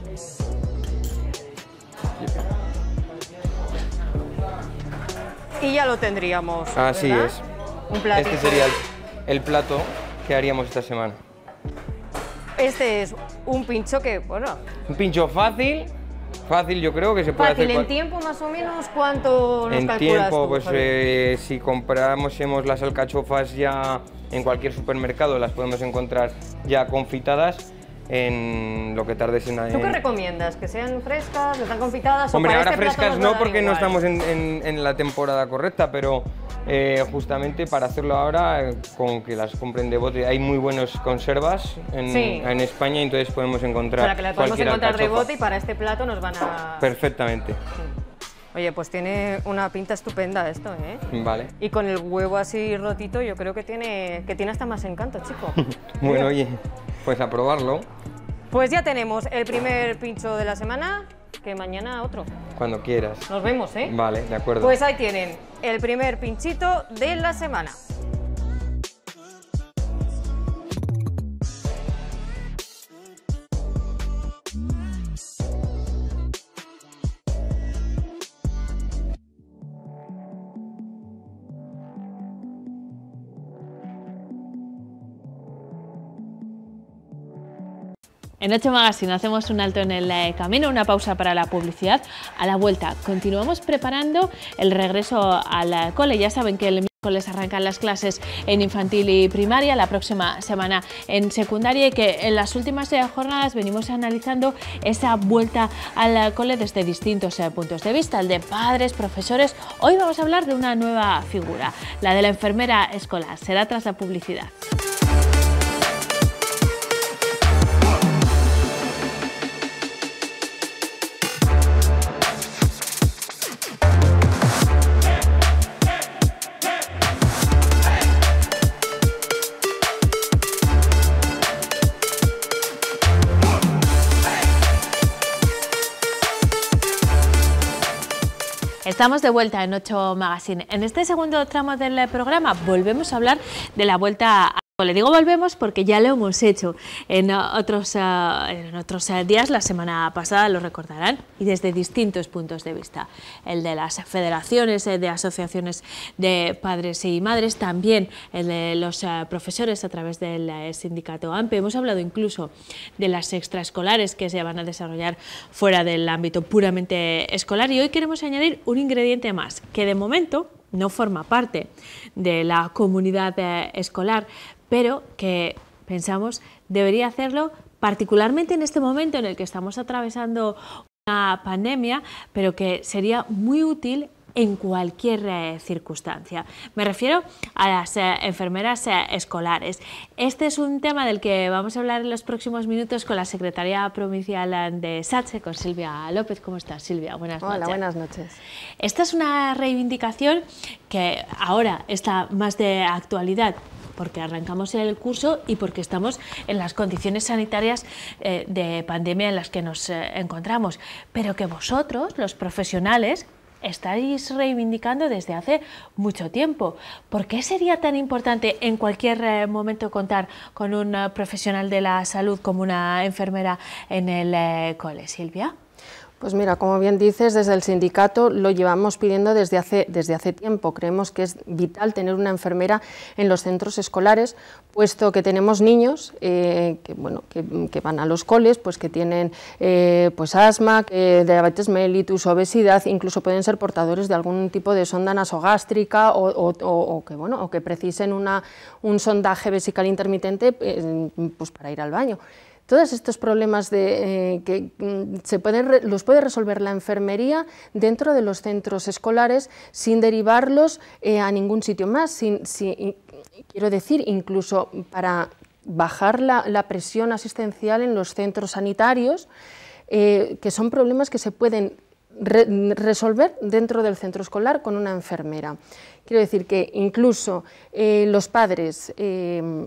[SPEAKER 4] Y ya lo tendríamos,
[SPEAKER 5] Así
[SPEAKER 4] ¿verdad?
[SPEAKER 5] es.
[SPEAKER 4] Un platito.
[SPEAKER 5] Este sería el, el plato que haríamos esta semana.
[SPEAKER 4] Este es un pincho que, bueno,
[SPEAKER 5] Un pincho fácil, fácil yo creo que se puede
[SPEAKER 4] fácil
[SPEAKER 5] hacer
[SPEAKER 4] en
[SPEAKER 5] cual-
[SPEAKER 4] tiempo más o menos, ¿cuánto nos
[SPEAKER 5] en
[SPEAKER 4] calculas
[SPEAKER 5] tiempo,
[SPEAKER 4] tú,
[SPEAKER 5] pues
[SPEAKER 4] Javi?
[SPEAKER 5] eh, si comprásemos las alcachofas ya en cualquier supermercado, las podemos encontrar ya confitadas en lo que tardes en...
[SPEAKER 4] ¿Tú qué
[SPEAKER 5] en-
[SPEAKER 4] recomiendas? ¿Que sean frescas, que están confitadas?
[SPEAKER 5] Hombre,
[SPEAKER 4] o para
[SPEAKER 5] ahora
[SPEAKER 4] este plato
[SPEAKER 5] frescas
[SPEAKER 4] nos va a
[SPEAKER 5] no
[SPEAKER 4] dar
[SPEAKER 5] porque no
[SPEAKER 4] igual?
[SPEAKER 5] estamos en, en- en la temporada correcta, pero eh, justamente para hacerlo ahora, eh, con que las compren de bote, hay muy buenas conservas en,
[SPEAKER 4] Sí.
[SPEAKER 5] en España, entonces podemos encontrar
[SPEAKER 4] Para que la podemos
[SPEAKER 5] cualquier
[SPEAKER 4] encontrar de
[SPEAKER 5] alcachofa.
[SPEAKER 4] bote y para este plato nos van a...
[SPEAKER 5] Perfectamente,
[SPEAKER 4] Oye, pues tiene una pinta estupenda esto, ¿eh?
[SPEAKER 5] vale.
[SPEAKER 4] Y con el huevo así rotito, yo creo que tiene, que tiene hasta más encanto, chico.
[SPEAKER 5] Bueno, oye, pues a probarlo
[SPEAKER 4] Pues ya tenemos el primer pincho de la semana, que mañana otro.
[SPEAKER 5] cuando quieras.
[SPEAKER 4] Nos vemos, ¿eh?
[SPEAKER 5] Vale, de acuerdo.
[SPEAKER 4] Pues ahí tienen el primer pinchito de la semana.
[SPEAKER 1] En ocho Magazine hacemos un alto en el eh, camino, una pausa para la publicidad. A la vuelta continuamos preparando el regreso al eh, cole. Ya saben que el miércoles arrancan las clases en infantil y primaria, la próxima semana en secundaria, y que en las últimas eh, jornadas venimos analizando esa vuelta al eh, cole desde distintos eh, puntos de vista, el de padres, profesores. Hoy vamos a hablar de una nueva figura, la de la enfermera escolar. Será tras la publicidad. Estamos de vuelta en ocho Magazine. En este segundo tramo del programa volvemos a hablar de la vuelta a Le digo volvemos porque ya lo hemos hecho en otros, uh, en otros uh, días, la semana pasada lo recordarán, y desde distintos puntos de vista. El de las federaciones, el de asociaciones de padres y madres, también el de los uh, profesores a través del uh, sindicato A M P E. Hemos hablado incluso de las extraescolares que se van a desarrollar fuera del ámbito puramente escolar, y hoy queremos añadir un ingrediente más, que de momento no forma parte de la comunidad uh, escolar, pero que pensamos debería hacerlo particularmente en este momento en el que estamos atravesando una pandemia, pero que sería muy útil en cualquier eh, circunstancia. Me refiero a las eh, enfermeras eh, escolares. Este es un tema del que vamos a hablar en los próximos minutos con la secretaria provincial de SATSE, con Silvia López. ¿Cómo estás, Silvia? Buenas noches.
[SPEAKER 6] Hola, buenas noches.
[SPEAKER 1] Esta es una reivindicación que ahora está más de actualidad, porque arrancamos el curso y porque estamos en las condiciones sanitarias eh, de pandemia en las que nos eh, encontramos, pero que vosotros, los profesionales, estáis reivindicando desde hace mucho tiempo. ¿Por qué sería tan importante en cualquier eh, momento contar con un uh, profesional de la salud como una enfermera en el eh, cole, Silvia?
[SPEAKER 6] Pues mira, como bien dices, desde el sindicato lo llevamos pidiendo desde hace, desde hace tiempo. Creemos que es vital tener una enfermera en los centros escolares, puesto que tenemos niños eh, que, bueno, que, que van a los coles, pues que tienen eh, pues asma, que, diabetes mellitus, obesidad, incluso pueden ser portadores de algún tipo de sonda nasogástrica o, o, o, o, que, bueno, o que precisen una, un sondaje vesical intermitente eh, pues para ir al baño. Todos estos problemas de, eh, que mm, se pueden, los puede resolver la enfermería dentro de los centros escolares sin derivarlos eh, a ningún sitio más. Sin, sin, quiero decir, incluso para bajar la, la presión asistencial en los centros sanitarios, eh, que son problemas que se pueden re, resolver dentro del centro escolar con una enfermera. Quiero decir que incluso eh, los padres eh,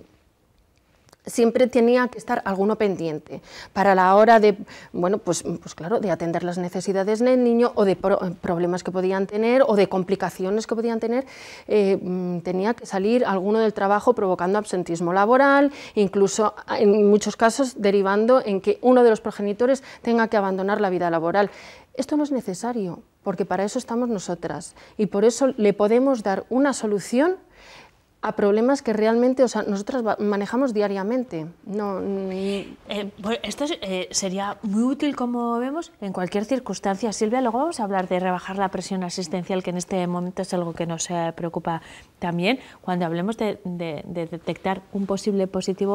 [SPEAKER 6] siempre tenía que estar alguno pendiente para la hora de, bueno, pues, pues claro, de atender las necesidades del niño o de pro, problemas que podían tener o de complicaciones que podían tener. Eh, tenía que salir alguno del trabajo provocando absentismo laboral, incluso en muchos casos derivando en que uno de los progenitores tenga que abandonar la vida laboral. Esto no es necesario, porque para eso estamos nosotras y por eso le podemos dar una solución a problemas que realmente, o sea, nosotras manejamos diariamente. No, ni...
[SPEAKER 1] eh, pues esto eh, sería muy útil, como vemos, en cualquier circunstancia. Silvia, luego vamos a hablar de rebajar la presión asistencial, que en este momento es algo que nos eh, preocupa también, cuando hablemos de, de, de detectar un posible positivo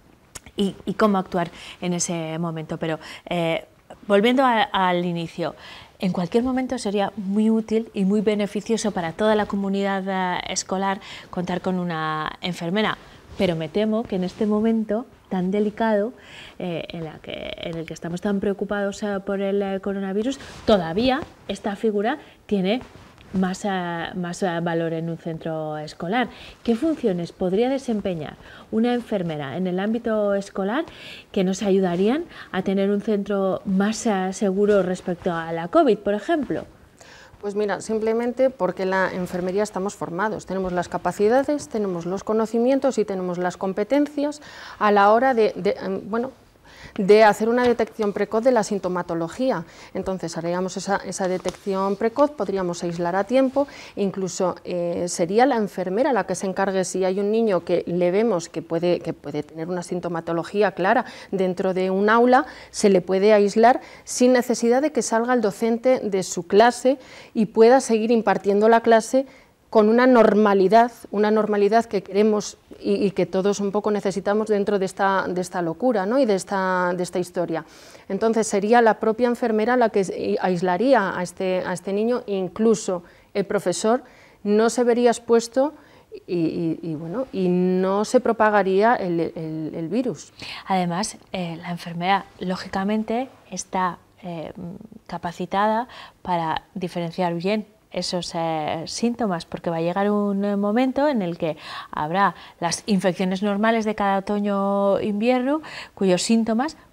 [SPEAKER 1] y, y cómo actuar en ese momento. Pero eh, volviendo a, al inicio, en cualquier momento sería muy útil y muy beneficioso para toda la comunidad uh, escolar contar con una enfermera, pero me temo que en este momento tan delicado eh, en, la que, en el que estamos tan preocupados uh, por el uh, coronavirus, todavía esta figura tiene más, uh, más uh, valor en un centro escolar. ¿Qué funciones podría desempeñar una enfermera en el ámbito escolar que nos ayudarían a tener un centro más uh, seguro respecto a la COVID, por ejemplo?
[SPEAKER 6] Pues mira, simplemente porque la enfermería estamos formados, tenemos las capacidades, tenemos los conocimientos y tenemos las competencias a la hora de, de bueno, de hacer una detección precoz de la sintomatología. Entonces haríamos esa, esa detección precoz, podríamos aislar a tiempo, incluso eh, sería la enfermera la que se encargue, si hay un niño que le vemos que puede, que puede tener una sintomatología clara dentro de un aula, se le puede aislar sin necesidad de que salga el docente de su clase y pueda seguir impartiendo la clase con una normalidad, una normalidad que queremos y, y que todos un poco necesitamos dentro de esta, de esta locura, ¿no? Y de esta, de esta historia. Entonces sería la propia enfermera la que aislaría a este, a este niño, incluso el profesor no se vería expuesto y, y, y, bueno, y no se propagaría el, el, el virus.
[SPEAKER 1] Además, eh, la enfermera, lógicamente, está eh, capacitada para diferenciar bien esos eh, síntomas, porque va a llegar un eh, momento en el que habrá las infecciones normales de cada otoño-invierno, cuyos síntomas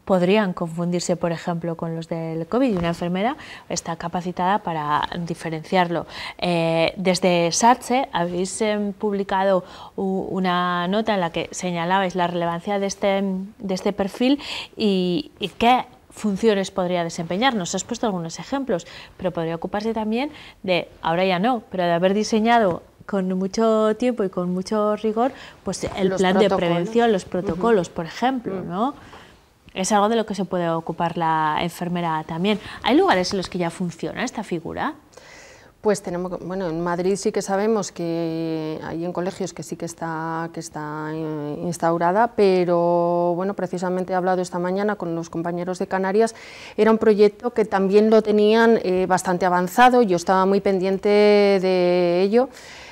[SPEAKER 1] podrían confundirse, por ejemplo, con los del COVID, y una enfermera está capacitada para diferenciarlo. Eh, desde SATSE habéis eh, publicado una nota en la que señalabais la relevancia de este, de este perfil y, y qué funciones podría desempeñar. Nos has puesto algunos ejemplos, pero podría ocuparse también de, ahora ya no, pero de haber diseñado con mucho tiempo y con mucho rigor, pues el los plan de prevención, los protocolos, uh-huh. por ejemplo, ¿no? Es algo de lo que se puede ocupar la enfermera también. ¿Hay lugares en los que ya funciona esta figura?
[SPEAKER 6] Pues tenemos, bueno, en Madrid sí que sabemos que hay en colegios que sí que está, que está instaurada, pero bueno, precisamente he hablado esta mañana con los compañeros de Canarias, era un proyecto que también lo tenían eh, bastante avanzado, yo estaba muy pendiente de ello,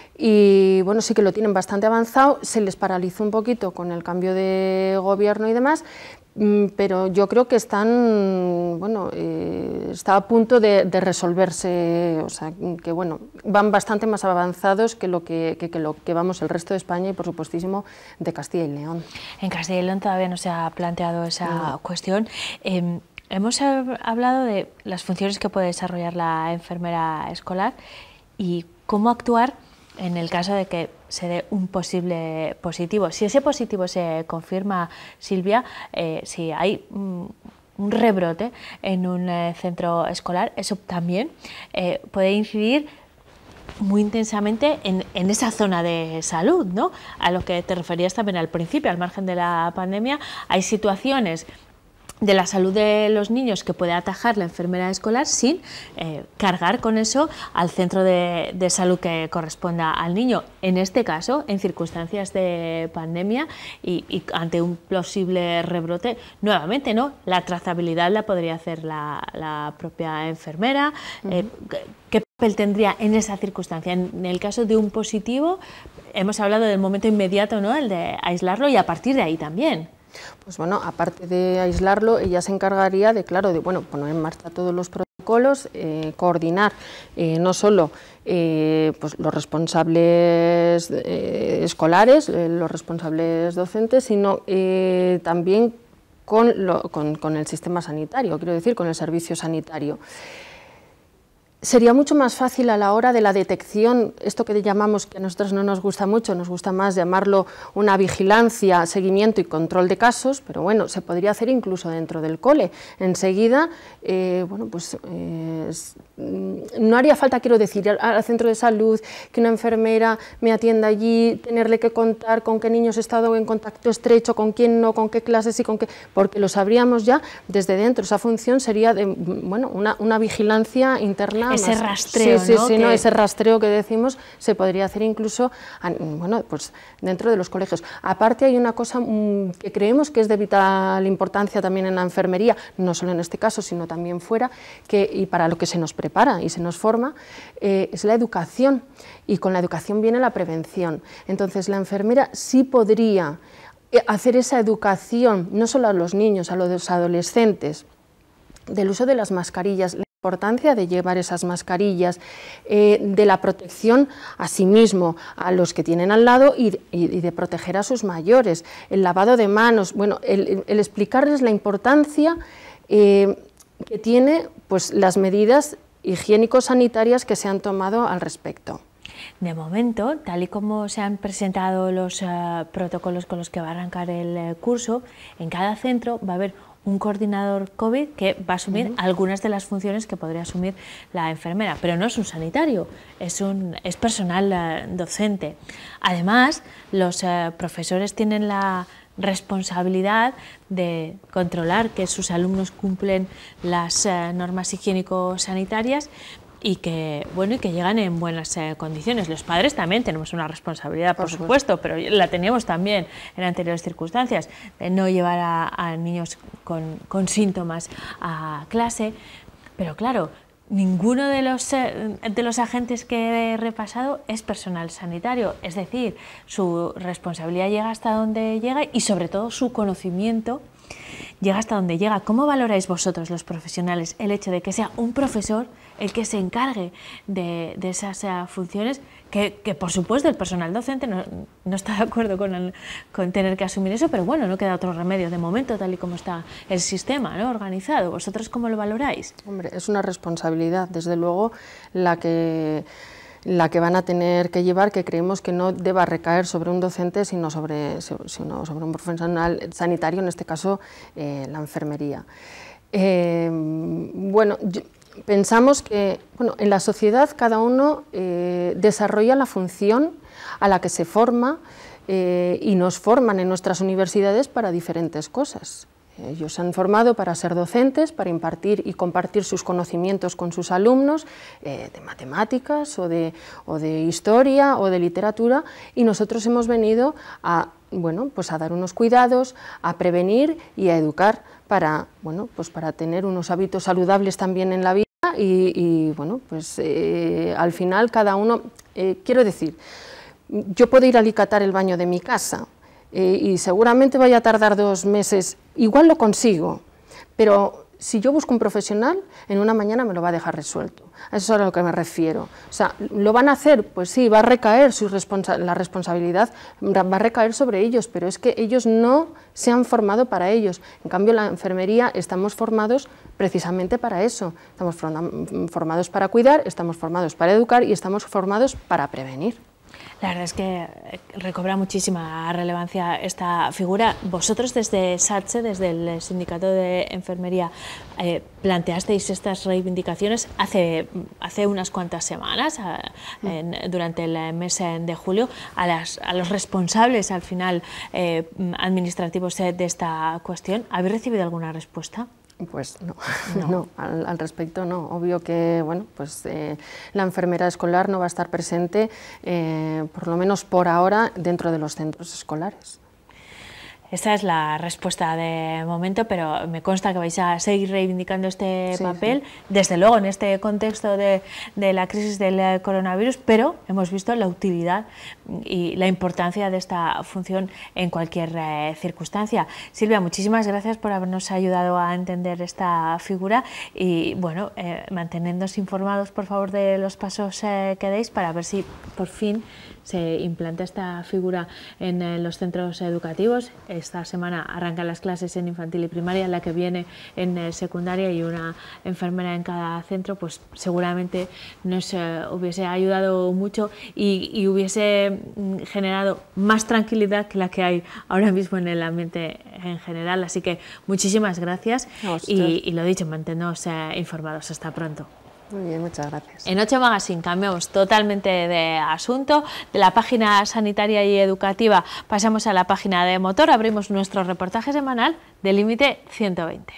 [SPEAKER 6] y bueno, sí que lo tienen bastante avanzado, se les paralizó un poquito con el cambio de gobierno y demás, pero yo creo que están, bueno, eh, está a punto de, de resolverse, o sea, que bueno, van bastante más avanzados que lo que, que, que lo que vamos el resto de España y por supuestísimo de Castilla y León.
[SPEAKER 1] En Castilla y León todavía no se ha planteado esa no. cuestión. Eh, hemos hablado de las funciones que puede desarrollar la enfermera escolar y cómo actuar en el caso de que se dé un posible positivo. Si ese positivo se confirma, Silvia, eh, si hay mm, un rebrote en un eh, centro escolar, eso también eh, puede incidir muy intensamente en, en esa zona de salud, ¿no? A lo que te referías también al principio, al margen de la pandemia, hay situaciones de la salud de los niños que puede atajar la enfermera escolar sin eh, cargar con eso al centro de, de salud que corresponda al niño. En este caso, en circunstancias de pandemia y, y ante un posible rebrote, nuevamente, ¿no? La trazabilidad la podría hacer la, la propia enfermera. Uh-huh. eh, ¿Qué papel tendría en esa circunstancia? En el caso de un positivo, hemos hablado del momento inmediato, ¿no? El de aislarlo y a partir de ahí también.
[SPEAKER 6] Pues bueno, aparte de aislarlo, ella se encargaría de, claro, de bueno, poner en marcha todos los protocolos, eh, coordinar eh, no solo eh, pues los responsables eh, escolares, eh, los responsables docentes, sino eh, también con, lo, con, con el sistema sanitario, quiero decir, con el servicio sanitario. Sería mucho más fácil a la hora de la detección, esto que llamamos, que a nosotros no nos gusta mucho, nos gusta más llamarlo una vigilancia, seguimiento y control de casos, pero bueno, se podría hacer incluso dentro del cole. Enseguida, eh, bueno, pues eh, no haría falta, quiero decir, al centro de salud, que una enfermera me atienda allí, tenerle que contar con qué niños he estado en contacto estrecho, con quién no, con qué clases y con qué, porque lo sabríamos ya desde dentro. Esa función sería de, bueno, una, una vigilancia interna.
[SPEAKER 1] Ese rastreo,
[SPEAKER 6] sí, sí,
[SPEAKER 1] ¿no?
[SPEAKER 6] Sí,
[SPEAKER 1] que...
[SPEAKER 6] no, ese rastreo que decimos se podría hacer incluso, bueno, pues dentro de los colegios. Aparte hay una cosa mmm, que creemos que es de vital importancia también en la enfermería, no solo en este caso, sino también fuera, que, y para lo que se nos prepara y se nos forma, eh, es la educación, y con la educación viene la prevención. Entonces la enfermera sí podría hacer esa educación, no solo a los niños, a los adolescentes, del uso de las mascarillas, la importancia de llevar esas mascarillas, eh, de la protección a sí mismo, a los que tienen al lado y, y, y de proteger a sus mayores, el lavado de manos, bueno, el, el explicarles la importancia eh, que tiene pues, las medidas higiénico-sanitarias que se han tomado al respecto.
[SPEAKER 1] De momento, tal y como se han presentado los uh, protocolos con los que va a arrancar el uh, curso, en cada centro va a haber un coordinador COVID que va a asumir uh-huh. algunas de las funciones que podría asumir la enfermera, pero no es un sanitario, es, un, es personal uh, docente. Además, los uh, profesores tienen la responsabilidad de controlar que sus alumnos cumplen las uh, normas higiénico-sanitarias y que, bueno, y que llegan en buenas eh, condiciones. Los padres también tenemos una responsabilidad, por, por supuesto, supuesto, pero la teníamos también en anteriores circunstancias, de no llevar a, a niños con, con síntomas a clase, pero claro, ninguno de los, eh, de los agentes que he repasado es personal sanitario, es decir, su responsabilidad llega hasta donde llega y sobre todo su conocimiento llega hasta donde llega. ¿Cómo valoráis vosotros, los profesionales, el hecho de que sea un profesor el que se encargue de, de esas uh, funciones, que, que por supuesto el personal docente no, no está de acuerdo con, el, con tener que asumir eso, pero bueno, no queda otro remedio de momento, tal y como está el sistema, ¿no?, organizado. ¿Vosotros cómo lo valoráis?
[SPEAKER 6] Hombre, es una responsabilidad, desde luego, la que... la que van a tener que llevar, que creemos que no deba recaer sobre un docente, sino sobre, sino sobre un profesional sanitario, en este caso eh, la enfermería. Eh, bueno, yo, pensamos que bueno, en la sociedad cada uno eh, desarrolla la función a la que se forma eh, y nos forman en nuestras universidades para diferentes cosas. Ellos se han formado para ser docentes, para impartir y compartir sus conocimientos con sus alumnos eh, de matemáticas o de, o de historia o de literatura, y nosotros hemos venido a, bueno, pues a dar unos cuidados, a prevenir y a educar para, bueno, pues para tener unos hábitos saludables también en la vida y, y bueno, pues eh, al final cada uno, eh, quiero decir, yo puedo ir a alicatar el baño de mi casa, Eh, y seguramente vaya a tardar dos meses, igual lo consigo, pero si yo busco un profesional, en una mañana me lo va a dejar resuelto. A eso es a lo que me refiero. O sea, ¿lo van a hacer? Pues sí, va a recaer su responsa- la responsabilidad, va a recaer sobre ellos, pero es que ellos no se han formado para ellos. En cambio, la enfermería estamos formados precisamente para eso. Estamos formados para cuidar, estamos formados para educar y estamos formados para prevenir.
[SPEAKER 1] La verdad es que recobra muchísima relevancia esta figura. Vosotros desde SATSE, desde el Sindicato de Enfermería, eh, planteasteis estas reivindicaciones hace, hace unas cuantas semanas, a, en, durante el mes de julio, a, las, a los responsables al final eh, administrativos de esta cuestión. ¿Habéis recibido alguna respuesta?
[SPEAKER 6] Pues no, no. no al, al respecto no. Obvio que bueno, pues, eh, la enfermera escolar no va a estar presente, eh, por lo menos por ahora, dentro de los centros escolares.
[SPEAKER 1] Esta es la respuesta de momento, pero me consta que vais a seguir reivindicando este sí, papel, sí. desde luego en este contexto de, de la crisis del coronavirus, pero hemos visto la utilidad y la importancia de esta función en cualquier eh, circunstancia. Silvia, muchísimas gracias por habernos ayudado a entender esta figura y, bueno, eh, mantenednos informados, por favor, de los pasos eh, que deis para ver si por fin se implanta esta figura en eh, los centros educativos. Esta semana arrancan las clases en infantil y primaria, la que viene en eh, secundaria, y una enfermera en cada centro, pues seguramente nos eh, hubiese ayudado mucho y, y hubiese mm, generado más tranquilidad que la que hay ahora mismo en el ambiente en general. Así que muchísimas gracias y, y lo dicho, manténnos eh, informados. Hasta pronto.
[SPEAKER 6] Muy bien, muchas gracias.
[SPEAKER 1] En ocho Magazine cambiamos totalmente de asunto. De la página sanitaria y educativa pasamos a la página de motor. Abrimos nuestro reportaje semanal de Límite ciento veinte.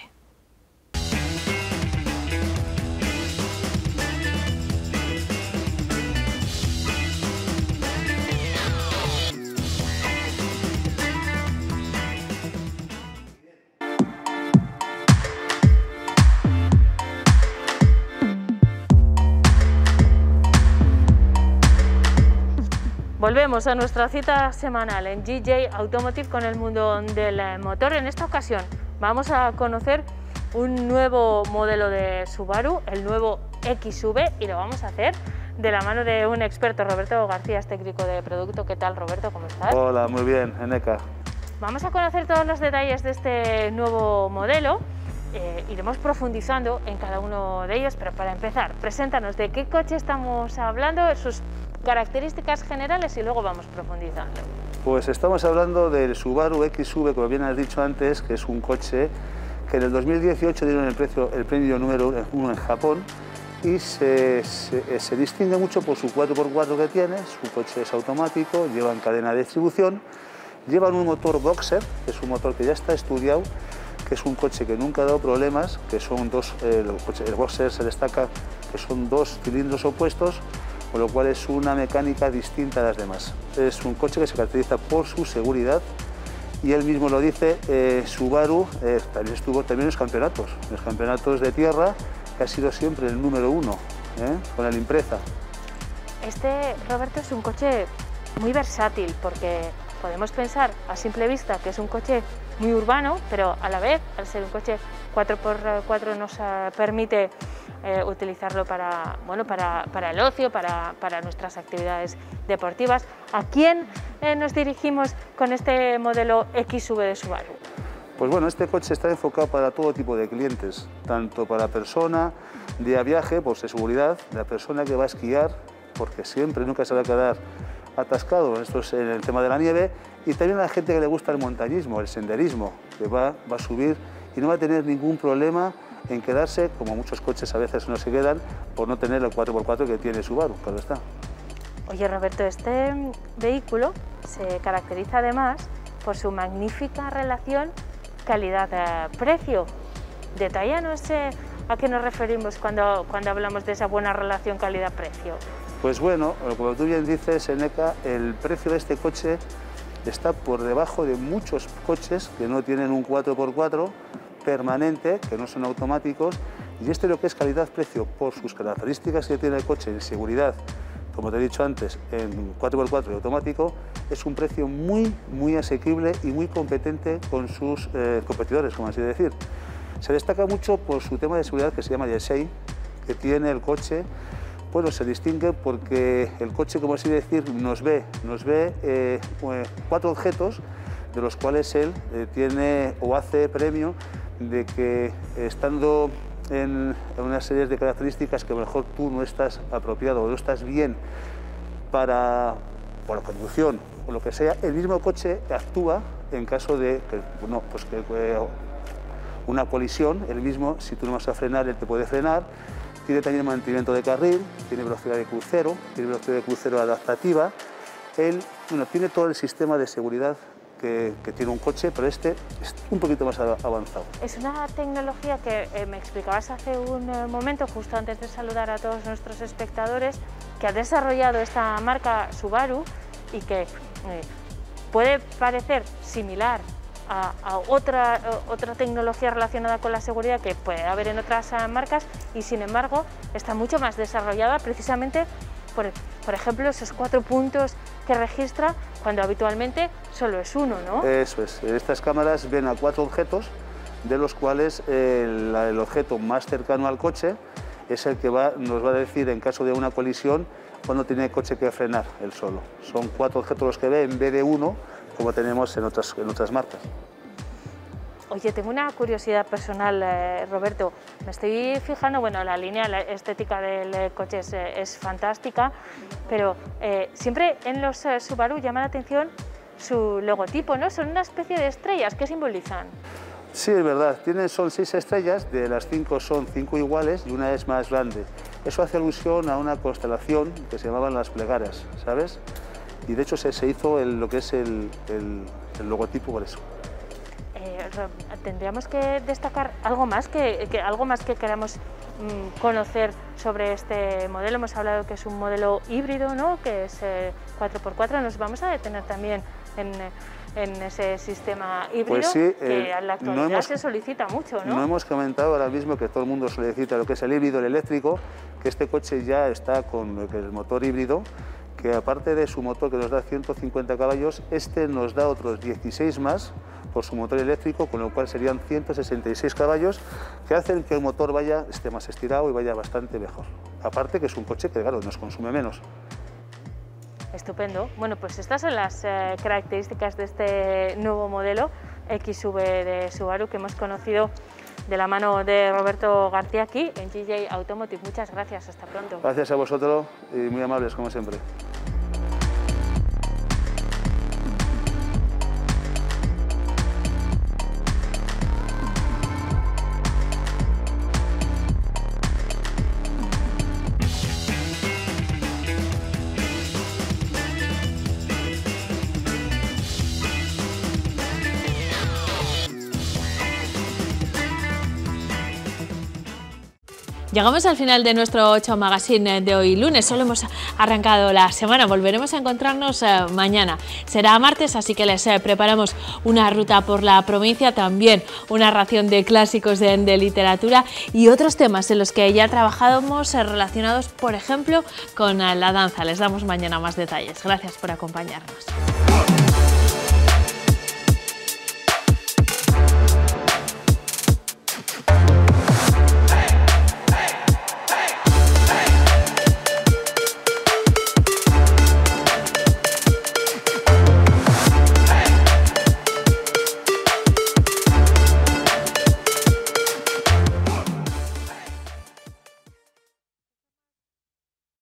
[SPEAKER 1] Volvemos a nuestra cita semanal en G J Automotive con el mundo del motor. En esta ocasión vamos a conocer un nuevo modelo de Subaru, el nuevo X V, y lo vamos a hacer de la mano de un experto, Roberto García, es técnico de producto. ¿Qué tal, Roberto? ¿Cómo estás?
[SPEAKER 7] Hola, muy bien, Eneca.
[SPEAKER 1] Vamos a conocer todos los detalles de este nuevo modelo. Eh, iremos profundizando en cada uno de ellos, pero para empezar, preséntanos de qué coche estamos hablando, sus características generales, y luego vamos profundizando.
[SPEAKER 7] Pues estamos hablando del Subaru X V, como bien has dicho antes, que es un coche que en el dos mil dieciocho dieron el, precio, el premio número uno en Japón, y se, se, se distingue mucho por su cuatro por cuatro que tiene. Su coche es automático, llevan cadena de distribución, llevan un motor Boxer, que es un motor que ya está estudiado, que es un coche que nunca ha dado problemas, que son dos, eh, el, coche, el Boxer se destaca que son dos cilindros opuestos, con lo cual es una mecánica distinta a las demás. Es un coche que se caracteriza por su seguridad, y él mismo lo dice, eh, Subaru eh, también estuvo también en los campeonatos, en los campeonatos de tierra, que ha sido siempre el número uno, ¿eh? con el Impreza.
[SPEAKER 1] Este, Roberto, es un coche muy versátil, porque podemos pensar a simple vista que es un coche muy urbano, pero a la vez, al ser un coche cuatro por cuatro, nos uh, permite eh, utilizarlo para, bueno, para, para el ocio, para, para nuestras actividades deportivas. ¿A quién eh, nos dirigimos con este modelo X V de Subaru?
[SPEAKER 7] Pues bueno, este coche está enfocado para todo tipo de clientes, tanto para la persona de a viaje, por seguridad, la persona que va a esquiar, porque siempre nunca se va a quedar atascado, esto es en el tema de la nieve, y también a la gente que le gusta el montañismo, el senderismo, que va, va a subir y no va a tener ningún problema en quedarse, como muchos coches a veces no se quedan, por no tener el cuatro por cuatro que tiene Subaru, claro está.
[SPEAKER 1] Oye Roberto, este vehículo se caracteriza además por su magnífica relación calidad-precio. Detállanos eh, a qué nos referimos cuando, cuando hablamos de esa buena relación calidad-precio.
[SPEAKER 7] Pues bueno, como tú bien dices, Eneca, el precio de este coche está por debajo de muchos coches que no tienen un cuatro por cuatro permanente, que no son automáticos, y este lo que es calidad-precio por sus características que tiene el coche en seguridad, como te he dicho antes, en cuatro por cuatro y automático, es un precio muy, muy asequible y muy competente con sus eh, competidores, como así decir. Se destaca mucho por su tema de seguridad que se llama J-Shade, que tiene el coche. Bueno, se distingue porque el coche, como así decir, nos ve, nos ve eh, cuatro objetos, de los cuales él eh, tiene o hace premio de que estando en una serie de características que a lo mejor tú no estás apropiado o no estás bien para, por la conducción o lo que sea, el mismo coche actúa en caso de que, bueno, pues que, eh, una colisión, el mismo, si tú no vas a frenar, él te puede frenar. Tiene también mantenimiento de carril, tiene velocidad de crucero, tiene velocidad de crucero adaptativa. Él, bueno, tiene todo el sistema de seguridad que, que tiene un coche, pero este es un poquito más avanzado.
[SPEAKER 1] Es una tecnología que eh, me explicabas hace un eh, momento, justo antes de saludar a todos nuestros espectadores, que ha desarrollado esta marca Subaru y que eh, puede parecer similar a, a otra, a otra tecnología relacionada con la seguridad que puede haber en otras uh, marcas, y sin embargo está mucho más desarrollada precisamente por, por ejemplo, esos cuatro puntos que registra cuando habitualmente solo es uno, ¿no?
[SPEAKER 7] Eso es, estas cámaras ven a cuatro objetos, de los cuales el, el objeto más cercano al coche es el que va, nos va a decir en caso de una colisión cuando tiene el coche que frenar él solo. Son cuatro objetos los que ve en vez de uno, como tenemos en otras, en otras marcas.
[SPEAKER 1] Oye, tengo una curiosidad personal, eh, Roberto. Me estoy fijando, bueno, la línea la estética del coche es, es fantástica, pero eh, siempre en los eh, Subaru llama la atención su logotipo, ¿no? Son una especie de estrellas, ¿qué simbolizan?
[SPEAKER 7] Sí, es verdad. Tienen, son seis estrellas, de las cinco son cinco iguales y una es más grande. Eso hace alusión a una constelación que se llamaban las Plegarias, ¿sabes? Y de hecho se, se hizo el, lo que es el, el, el logotipo por eso.
[SPEAKER 1] Eh, tendríamos que destacar algo más que, que, algo más que queramos mmm, conocer sobre este modelo. Hemos hablado que es un modelo híbrido, ¿no? Que es eh, cuatro por cuatro. Nos vamos a detener también en, en ese sistema híbrido,
[SPEAKER 7] pues sí,
[SPEAKER 1] que
[SPEAKER 7] eh,
[SPEAKER 1] en la actualidad
[SPEAKER 7] no hemos,
[SPEAKER 1] se solicita mucho, ¿no?
[SPEAKER 7] No hemos comentado ahora mismo que todo el mundo solicita lo que es el híbrido, el eléctrico, que este coche ya está con lo que es el motor híbrido, que aparte de su motor que nos da ciento cincuenta caballos, este nos da otros dieciséis más por su motor eléctrico, con lo cual serían ciento sesenta y seis caballos, que hacen que el motor vaya, esté más estirado y vaya bastante mejor. Aparte que es un coche que, claro, nos consume menos.
[SPEAKER 1] Estupendo. Bueno, pues estas son las eh, características de este nuevo modelo X V de Subaru que hemos conocido de la mano de Roberto García aquí en G J Automotive. Muchas gracias, hasta pronto.
[SPEAKER 7] Gracias a vosotros y muy amables como siempre.
[SPEAKER 1] Llegamos al final de nuestro ocho Magazine de hoy lunes, solo hemos arrancado la semana, volveremos a encontrarnos eh, mañana. Será martes, así que les eh, preparamos una ruta por la provincia, también una ración de clásicos de, de literatura y otros temas en los que ya trabajamos eh, relacionados, por ejemplo, con eh, la danza. Les damos mañana más detalles. Gracias por acompañarnos.